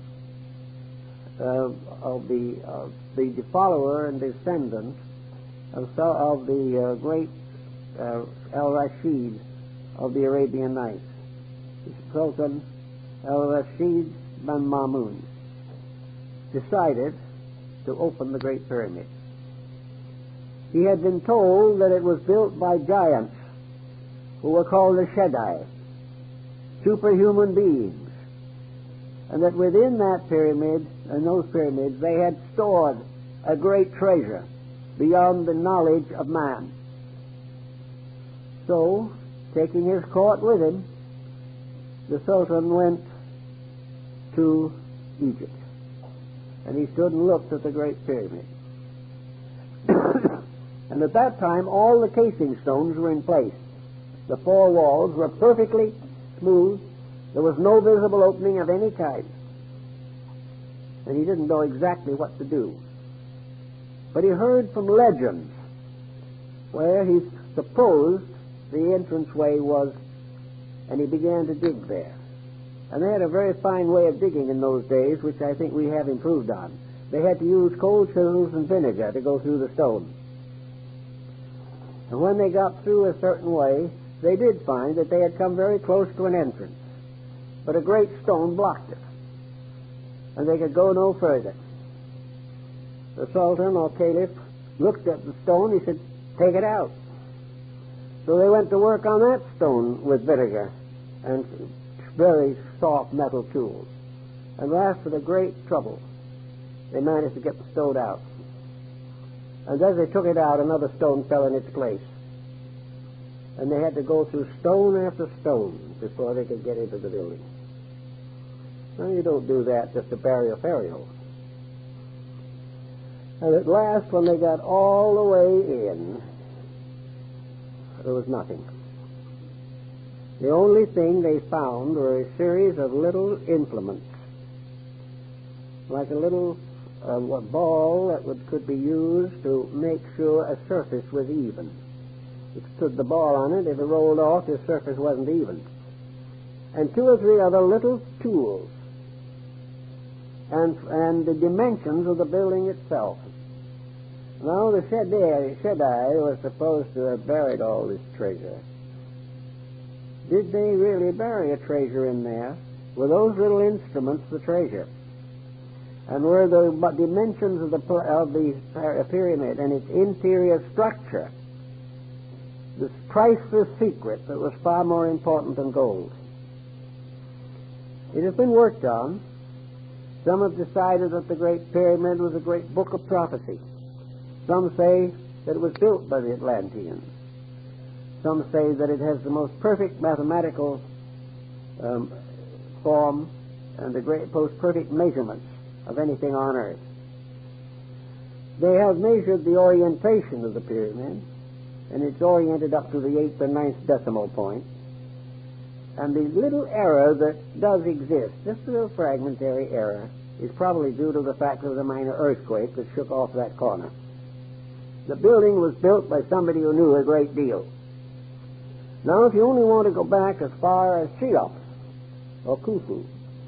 of the follower and descendant of the great Al-Rashid of the Arabian Nights, Sultan Al-Rashid bin Mamun, decided to open the Great Pyramid. He had been told that it was built by giants who were called the Shaddai, superhuman beings, and that within that pyramid, and those pyramids, they had stored a great treasure beyond the knowledge of man. So, taking his court with him, the Sultan went to Egypt, and he stood and looked at the Great Pyramid. And at that time, all the casing stones were in place. The four walls were perfectly smooth. There was no visible opening of any kind. And he didn't know exactly what to do. But he heard from legends where he supposed the entranceway was, and he began to dig there. And they had a very fine way of digging in those days, which I think we have improved on. They had to use cold chisels and vinegar to go through the stone. And when they got through a certain way, they did find that they had come very close to an entrance. But a great stone blocked it, and they could go no further. The Sultan or Caliph looked at the stone. He said, "Take it out." So they went to work on that stone with vinegar and very soft metal tools. And last, with a great trouble, they managed to get the stone out. And as they took it out, another stone fell in its place. And they had to go through stone after stone before they could get into the building. Now, you don't do that just to bury a burial. And at last, when they got all the way in, there was nothing. The only thing they found were a series of little implements, like a little ball that could be used to make sure a surface was even. If you put the ball on it, if it rolled off, the surface wasn't even. And two or three other little tools, and the dimensions of the building itself. Now, the Shaddai was supposed to have buried all this treasure. Did they really bury a treasure in there? Were those little instruments the treasure? And were the dimensions of the pyramid and its interior structure this priceless secret that was far more important than gold? It has been worked on. Some have decided that the Great Pyramid was a great book of prophecy. Some say that it was built by the Atlanteans. Some say that it has the most perfect mathematical form and the most perfect measurements of anything on earth. They have measured the orientation of the pyramid, and it's oriented up to the 8th or 9th decimal point. And the little error that does exist, just a little fragmentary error, is probably due to the fact of the minor earthquake that shook off that corner. The building was built by somebody who knew a great deal. Now, if you only want to go back as far as Cheops or Khufu,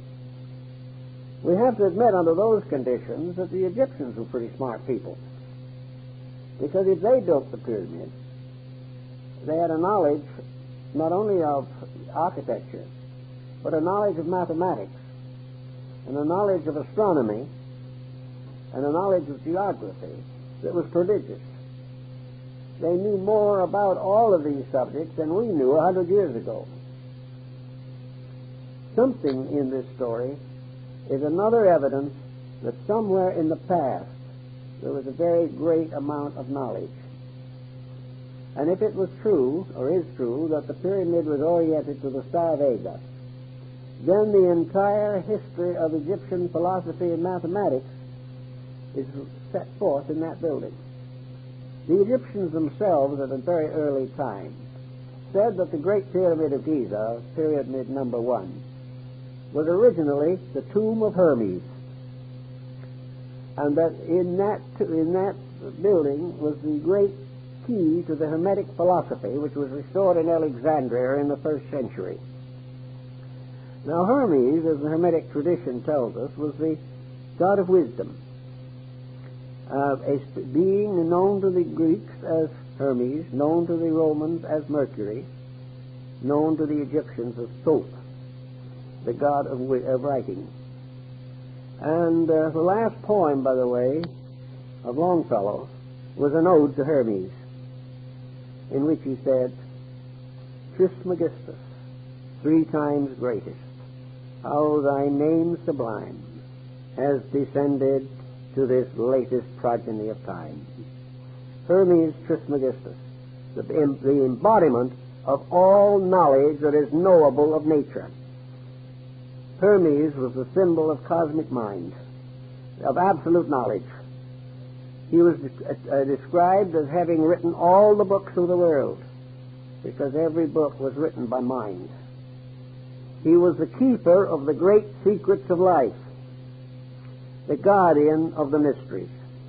we have to admit under those conditions that the Egyptians were pretty smart people. Because if they built the pyramid, they had a knowledge not only of architecture, but a knowledge of mathematics, and a knowledge of astronomy, and a knowledge of geography that was prodigious. They knew more about all of these subjects than we knew 100 years ago. Something in this story is another evidence that somewhere in the past there was a very great amount of knowledge. And if it was true, or is true, that the pyramid was oriented to the Star Vega, then the entire history of Egyptian philosophy and mathematics is set forth in that building. The Egyptians themselves, at a very early time, said that the Great Pyramid of Giza, Pyramid number 1, was originally the tomb of Hermes, and that in that building was the great key to the Hermetic philosophy, which was restored in Alexandria in the 1st century. Now, Hermes, as the Hermetic tradition tells us, was the god of wisdom, a being known to the Greeks as Hermes, known to the Romans as Mercury, known to the Egyptians as Thoth, the god of writing. And the last poem, by the way, of Longfellow was an ode to Hermes, in which he said, "Trismegistus, 3 times greatest, how thy name sublime has descended to this latest progeny of time." Hermes Trismegistus, the embodiment of all knowledge that is knowable of nature. Hermes was the symbol of cosmic mind, of absolute knowledge. He was described as having written all the books of the world, because every book was written by mind. He was the keeper of the great secrets of life, the guardian of the mysteries.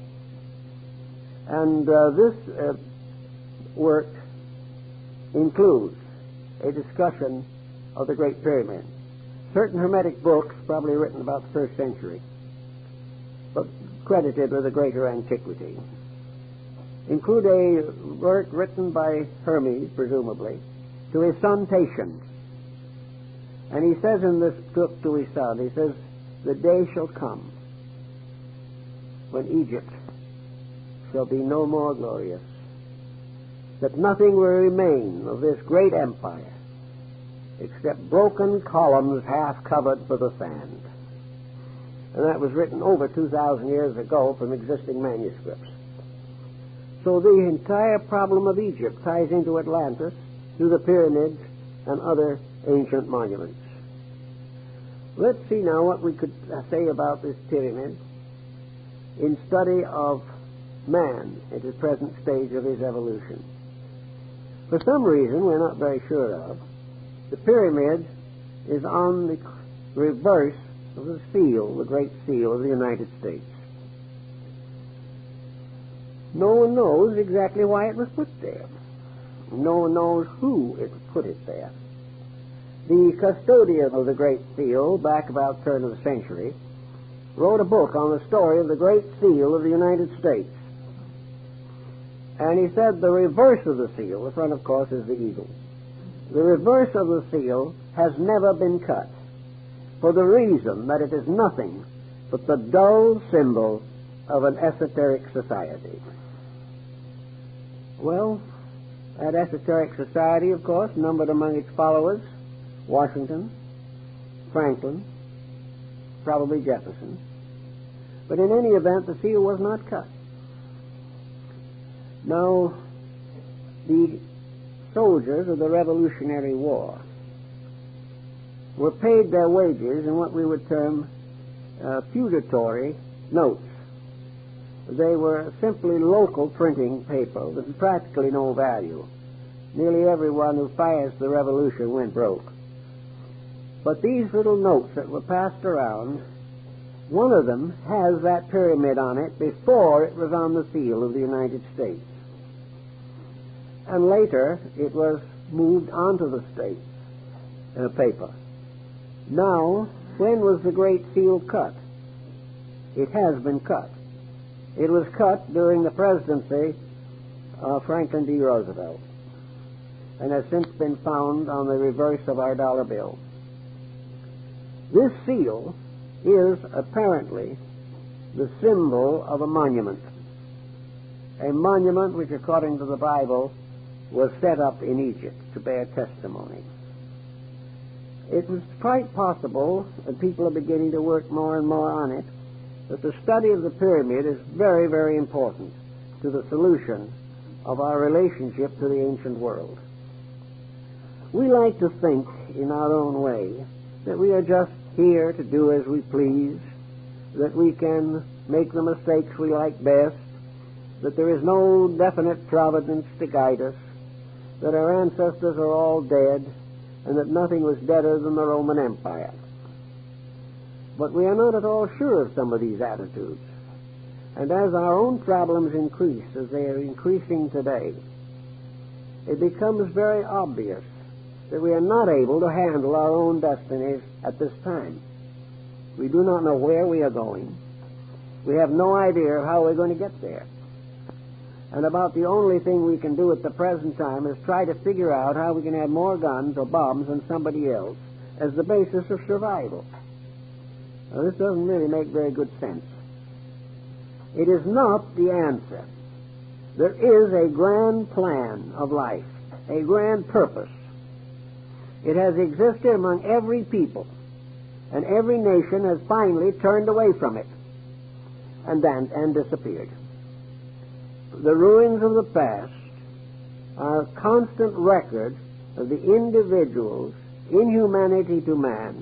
And this work includes a discussion of the Great Pyramid. Certain Hermetic books, probably written about the 1st century, but credited with a greater antiquity, include a work written by Hermes, presumably, to his son Tatian. And he says in this book to his son, he says, "The day shall come when Egypt shall be no more glorious, that nothing will remain of this great empire except broken columns half covered with the sand." And that was written over 2,000 years ago from existing manuscripts. So the entire problem of Egypt ties into Atlantis, to the pyramids and other ancient monuments. Let's see now what we could say about this pyramid in study of man at the present stage of his evolution. For some reason we're not very sure of, the pyramid is on the reverse of the seal, the Great Seal of the United States. No one knows exactly why it was put there. No one knows who put it there. The custodian of the Great Seal, back about the turn of the century, wrote a book on the story of the Great Seal of the United States. And he said the reverse of the seal, the front of course is the eagle, the reverse of the seal has never been cut, for the reason that it is nothing but the dull symbol of an esoteric society. Well, that esoteric society, of course, numbered among its followers Washington, Franklin, probably Jefferson. But in any event, the seal was not cut. Now, the soldiers of the Revolutionary War were paid their wages in what we would term feudatory notes. They were simply local printing paper with practically no value. Nearly everyone who financed the revolution went broke. But these little notes that were passed around, one of them has that pyramid on it before it was on the seal of the United States. And later it was moved onto the state paper. Now, when was the Great Seal cut? It has been cut. It was cut during the presidency of Franklin D. Roosevelt and has since been found on the reverse of our dollar bill. This seal is apparently the symbol of a monument which, according to the Bible, was set up in Egypt to bear testimony. It was quite possible, and people are beginning to work more and more on it, that the study of the pyramid is very, very important to the solution of our relationship to the ancient world. We like to think in our own way that we are just here to do as we please, that we can make the mistakes we like best, that there is no definite providence to guide us, that our ancestors are all dead, and that nothing was deader than the Roman Empire. But we are not at all sure of some of these attitudes. And as our own problems increase, as they are increasing today, it becomes very obvious that we are not able to handle our own destinies at this time. We do not know where we are going. We have no idea of how we're going to get there. And about the only thing we can do at the present time is try to figure out how we can have more guns or bombs than somebody else as the basis of survival. Now, this doesn't really make very good sense. It is not the answer. There is a grand plan of life, a grand purpose. It has existed among every people, and every nation has finally turned away from it and disappeared. The ruins of the past are a constant record of the individual's inhumanity to man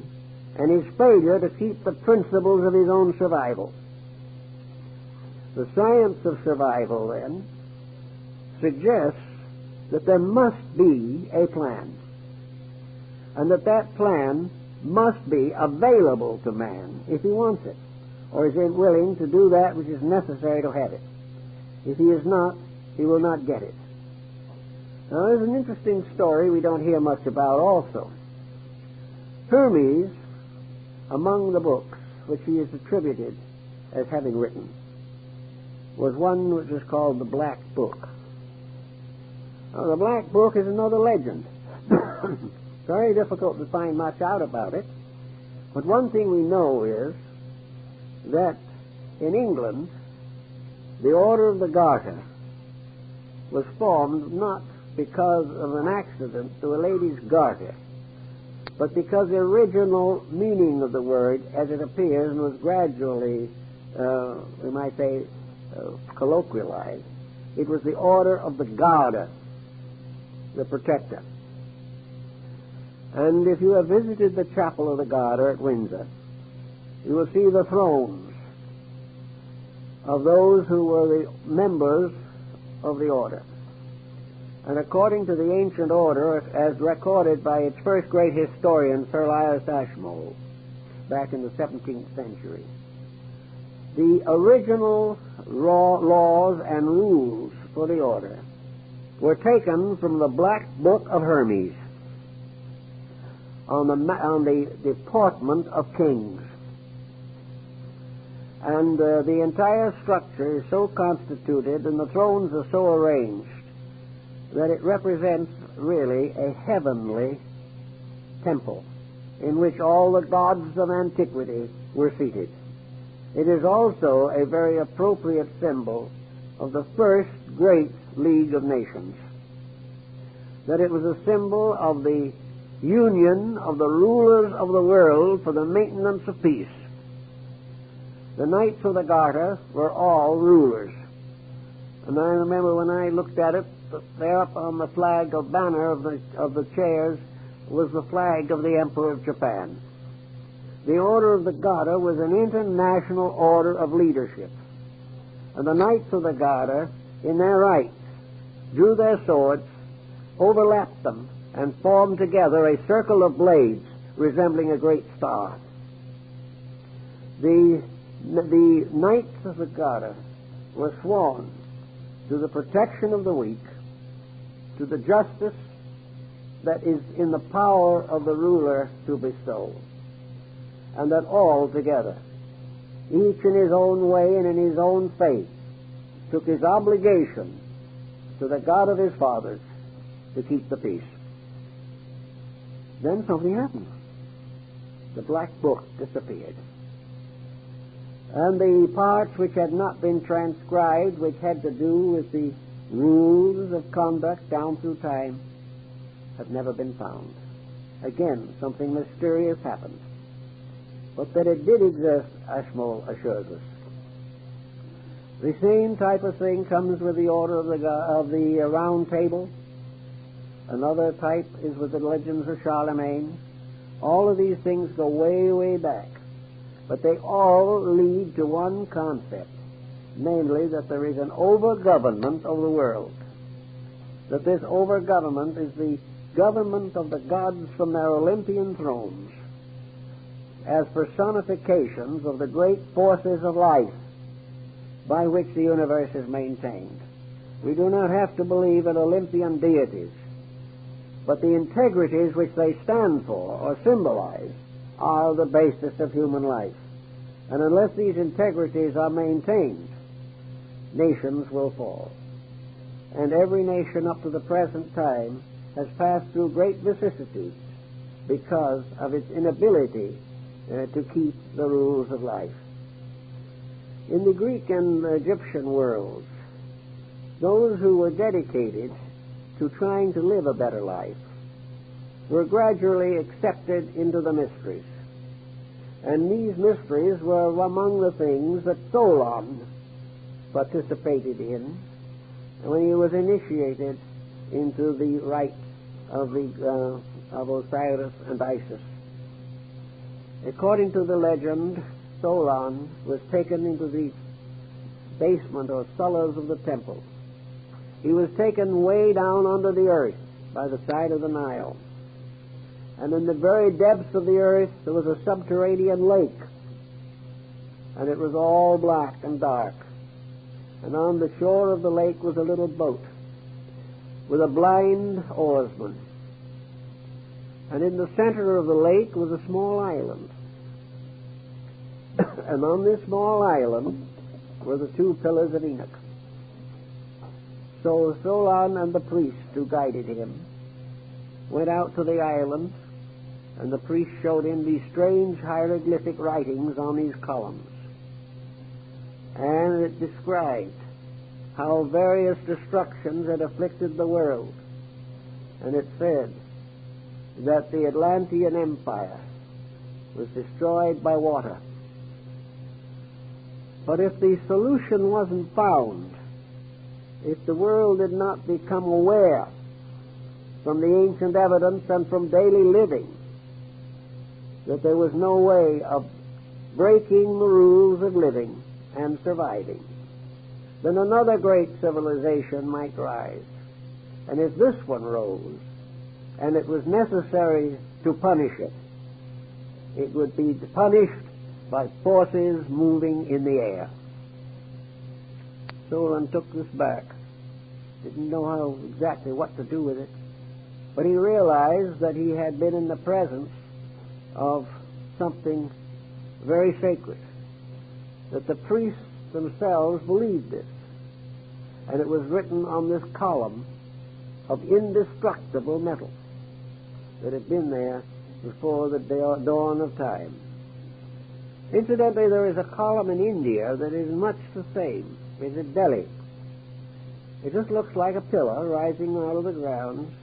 and his failure to keep the principles of his own survival. The science of survival, then, suggests that there must be a plan, and that plan must be available to man if he wants it, or is willing to do that which is necessary to have it. If he is not, he will not get it. Now, there's an interesting story we don't hear much about also. Hermes, among the books which he is attributed as having written, was one which is called the Black Book. Now, the Black Book is another legend. Very difficult to find much out about it, but one thing we know is that in England, the Order of the Garter was formed not because of an accident to a lady's garter, but because the original meaning of the word, as it appears and was gradually, we might say, colloquialized, it was the Order of the Garter, the protector. And if you have visited the Chapel of the Garter at Windsor, you will see the thrones of those who were the members of the order. And according to the ancient order, as recorded by its first great historian, Sir Elias Ashmole, back in the 17th century, the original laws and rules for the order were taken from the Black Book of Hermes on the deportment of kings. And the entire structure is so constituted and the thrones are so arranged that it represents really a heavenly temple in which all the gods of antiquity were seated. It is also a very appropriate symbol of the first great League of Nations, that it was a symbol of the union of the rulers of the world for the maintenance of peace. The Knights of the Garter were all rulers. And I remember when I looked at it, there up on the flag or banner of the chairs was the flag of the Emperor of Japan. The Order of the Garter was an international order of leadership. And the Knights of the Garter, in their rights, drew their swords, overlapped them, and formed together a circle of blades resembling a great star. The Knights of the Garter were sworn to the protection of the weak, to the justice that is in the power of the ruler to bestow, and that all together, each in his own way and in his own faith, took his obligation to the God of his fathers to keep the peace. Then something happened. The Black Book disappeared. And the parts which had not been transcribed, which had to do with the rules of conduct down through time, have never been found. Again, something mysterious happened. But that it did exist, Ashmole assures us. The same type of thing comes with the Order of the Round Table. Another type is with the legends of Charlemagne. All of these things go way, way back. But they all lead to one concept, namely that there is an over-government of the world. That this over-government is the government of the gods from their Olympian thrones as personifications of the great forces of life by which the universe is maintained. We do not have to believe in Olympian deities, but the integrities which they stand for or symbolize are the basis of human life. And unless these integrities are maintained, nations will fall. And every nation up to the present time has passed through great vicissitudes because of its inability to keep the rules of life. In the Greek and Egyptian worlds, those who were dedicated to trying to live a better life were gradually accepted into the mysteries. And these mysteries were among the things that Solon participated in when he was initiated into the rite of Osiris and Isis. According to the legend, Solon was taken into the basement or cellars of the temple. He was taken way down under the earth by the side of the Nile. And in the very depths of the earth there was a subterranean lake. And it was all black and dark. And on the shore of the lake was a little boat with a blind oarsman. And in the center of the lake was a small island. And on this small island were the two pillars of Enoch. So Solon and the priest who guided him went out to the island, and the priest showed him these strange hieroglyphic writings on these columns. And it described how various destructions had afflicted the world. And it said that the Atlantean Empire was destroyed by water. But if the solution wasn't found, if the world did not become aware from the ancient evidence and from daily living that there was no way of breaking the rules of living and surviving, then another great civilization might rise. And if this one rose, and it was necessary to punish it, it would be punished by forces moving in the air. Solon took this back. Didn't know exactly what to do with it, but he realized that he had been in the presence of something very sacred, that the priests themselves believed this, and it was written on this column of indestructible metal that had been there before the dawn of time. Incidentally, there is a column in India that is much the same. It's at Delhi. It just looks like a pillar rising out of the ground,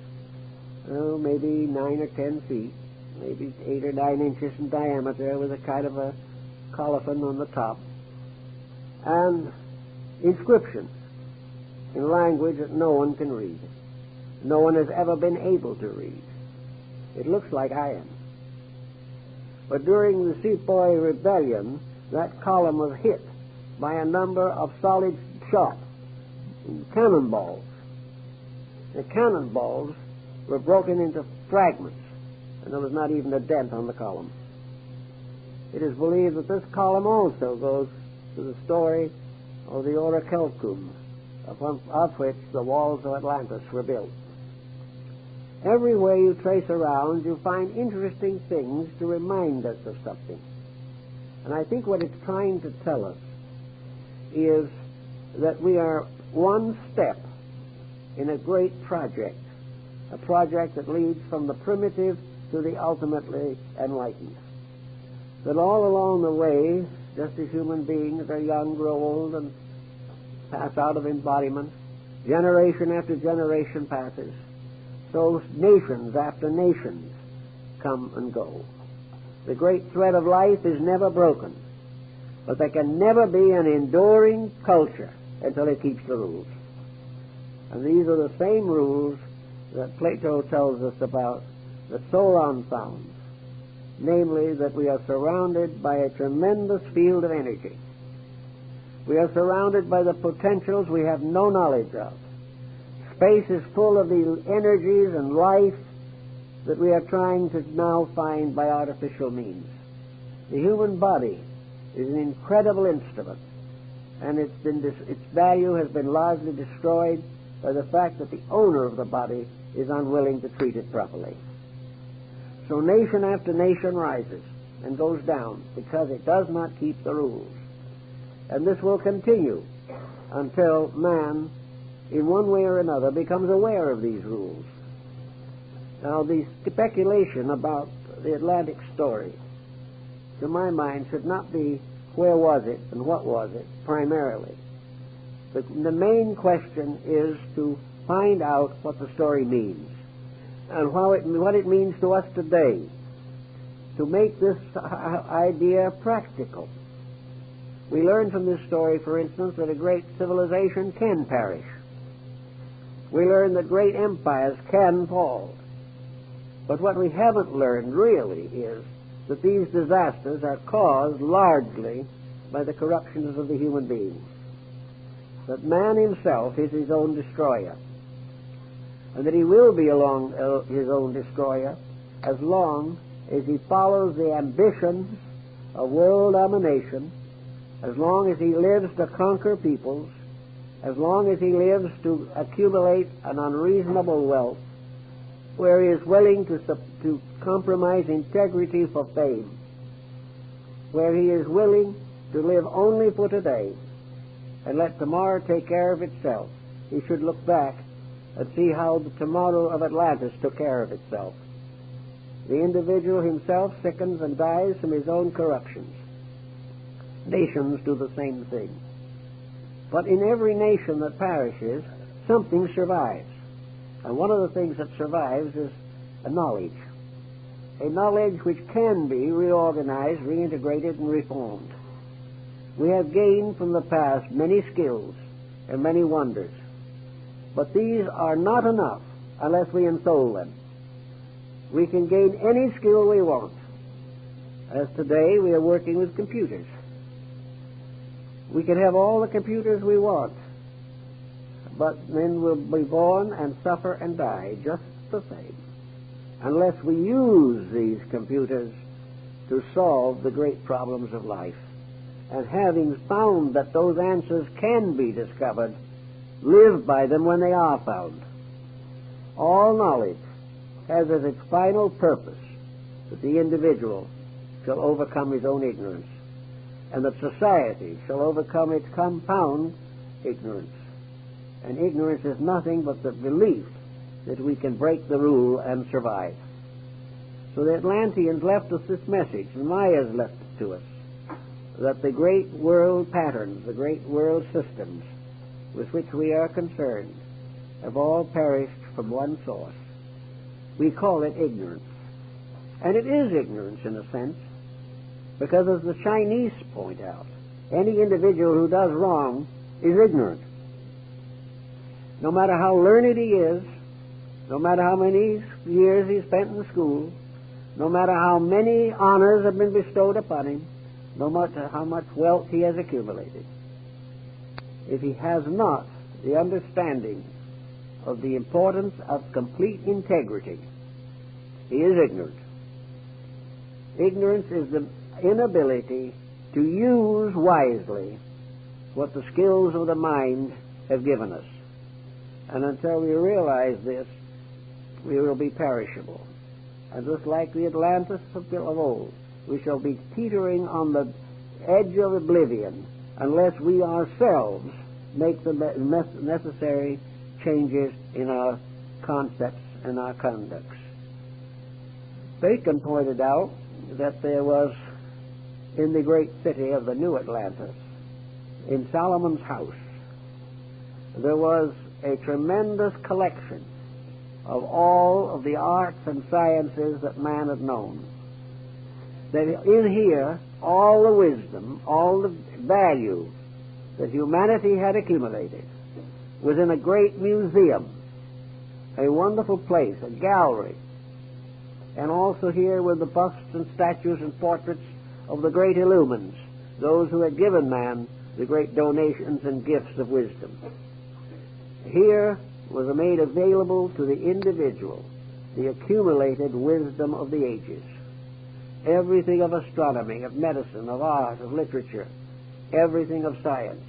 maybe 9 or 10 feet, maybe 8 or 9 inches in diameter, with a kind of a colophon on the top, and inscriptions in language that no one can read. No one has ever been able to read. It looks like iron. But during the Sepoy Rebellion, that column was hit by a number of solid shot, cannonballs. The cannonballs were broken into fragments, and there was not even a dent on the column. It is believed that this column also goes to the story of the Orichalcum, of which the walls of Atlantis were built. Everywhere you trace around, you find interesting things to remind us of something. And I think what it's trying to tell us is that we are one step in a great project, a project that leads from the primitive to the ultimately enlightened. That all along the way, just as human beings are young, grow old, and pass out of embodiment, generation after generation passes, so nations after nations come and go. The great thread of life is never broken, but there can never be an enduring culture until it keeps the rules. And these are the same rules that Plato tells us about, that Solon found, namely that we are surrounded by a tremendous field of energy. We are surrounded by the potentials we have no knowledge of. Space is full of the energies and life that we are trying to now find by artificial means. The human body is an incredible instrument, and its value has been largely destroyed by the fact that the owner of the body is unwilling to treat it properly. So nation after nation rises and goes down because it does not keep the rules. And this will continue until man, in one way or another, becomes aware of these rules. Now, the speculation about the Atlantic story, to my mind, should not be where was it and what was it, primarily. The main question is to find out what the story means and what it means to us today, to make this idea practical. We learn from this story, for instance, that a great civilization can perish. We learn that great empires can fall. But what we haven't learned really is that these disasters are caused largely by the corruptions of the human being. That man himself is his own destroyer, and that he will be his own destroyer as long as he follows the ambitions of world domination, as long as he lives to conquer peoples, as long as he lives to accumulate an unreasonable wealth, where he is willing to compromise integrity for fame, where he is willing to live only for today and let tomorrow take care of itself. He should look back and see how the tomorrow of Atlantis took care of itself. The individual himself sickens and dies from his own corruptions. Nations do the same thing. But in every nation that perishes, something survives. And one of the things that survives is a knowledge which can be reorganized, reintegrated, and reformed. We have gained from the past many skills and many wonders, but these are not enough unless we ensoul them. We can gain any skill we want. As today we are working with computers. We can have all the computers we want, but then we'll be born and suffer and die just the same, unless we use these computers to solve the great problems of life. And having found that those answers can be discovered, live by them when they are found. All knowledge has as its final purpose that the individual shall overcome his own ignorance, and that society shall overcome its compound ignorance. And ignorance is nothing but the belief that we can break the rule and survive. So the Atlanteans left us this message, and Maya's left it to us, that the great world patterns, the great world systems with which we are concerned have all perished from one source. We call it ignorance. And it is ignorance in a sense, because as the Chinese point out, any individual who does wrong is ignorant. No matter how learned he is, no matter how many years he spent in school, no matter how many honors have been bestowed upon him, no matter how much wealth he has accumulated, if he has not the understanding of the importance of complete integrity, he is ignorant. Ignorance is the inability to use wisely what the skills of the mind have given us. And until we realize this, we will be perishable. And just like the Atlantis of old, we shall be teetering on the edge of oblivion unless we ourselves make the necessary changes in our concepts and our conducts. Bacon pointed out that there was, in the great city of the New Atlantis, in Solomon's house, there was a tremendous collection of all of the arts and sciences that man had known. That in here, all the wisdom, all the value that humanity had accumulated was in a great museum, a wonderful place, a gallery. And also here were the busts and statues and portraits of the great illumines, those who had given man the great donations and gifts of wisdom. Here was made available to the individual the accumulated wisdom of the ages. Everything of astronomy, of medicine, of art, of literature, everything of science.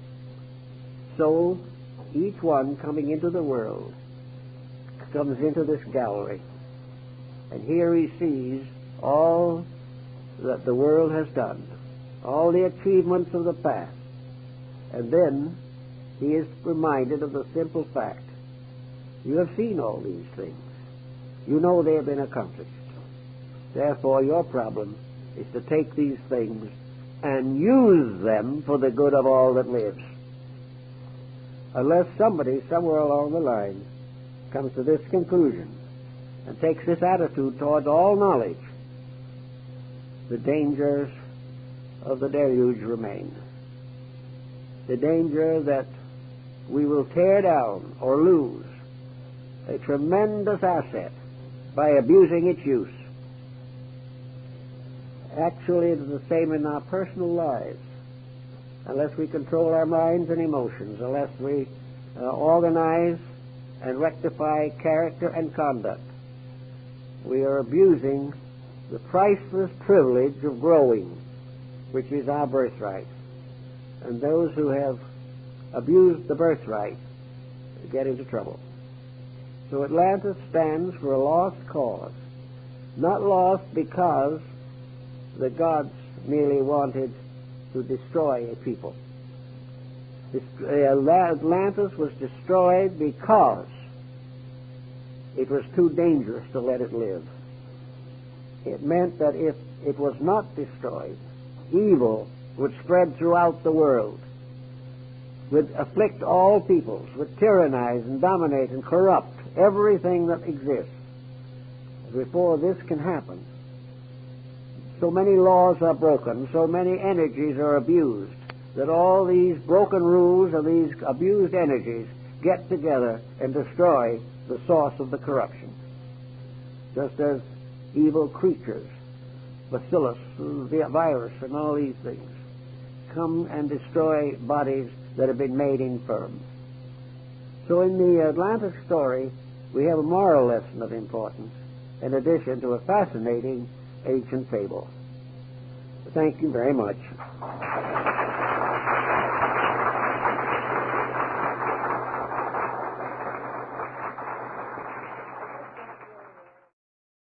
So each one coming into the world comes into this gallery, and here he sees all that the world has done, all the achievements of the past, and then he is reminded of the simple fact: you have seen all these things. You know they have been accomplished. Therefore, your problem is to take these things and use them for the good of all that lives. Unless somebody somewhere along the line comes to this conclusion and takes this attitude towards all knowledge, the dangers of the deluge remain. The danger that we will tear down or lose a tremendous asset by abusing its use. Actually, it is the same in our personal lives. Unless we control our minds and emotions, unless we organize and rectify character and conduct, we are abusing the priceless privilege of growing, which is our birthright. And those who have abused the birthright get into trouble. So Atlantis stands for a lost cause. Not lost because the gods merely wanted to destroy a people. Atlantis was destroyed because it was too dangerous to let it live. It meant that if it was not destroyed, evil would spread throughout the world, would afflict all peoples, would tyrannize and dominate and corrupt everything that exists. Before this can happen, so many laws are broken, so many energies are abused, that all these broken rules and these abused energies get together and destroy the source of the corruption. Just as evil creatures, bacillus, the virus, and all these things, come and destroy bodies that have been made infirm. So in the Atlantis story, we have a moral lesson of importance, in addition to a fascinating ancient fable. Thank you very much.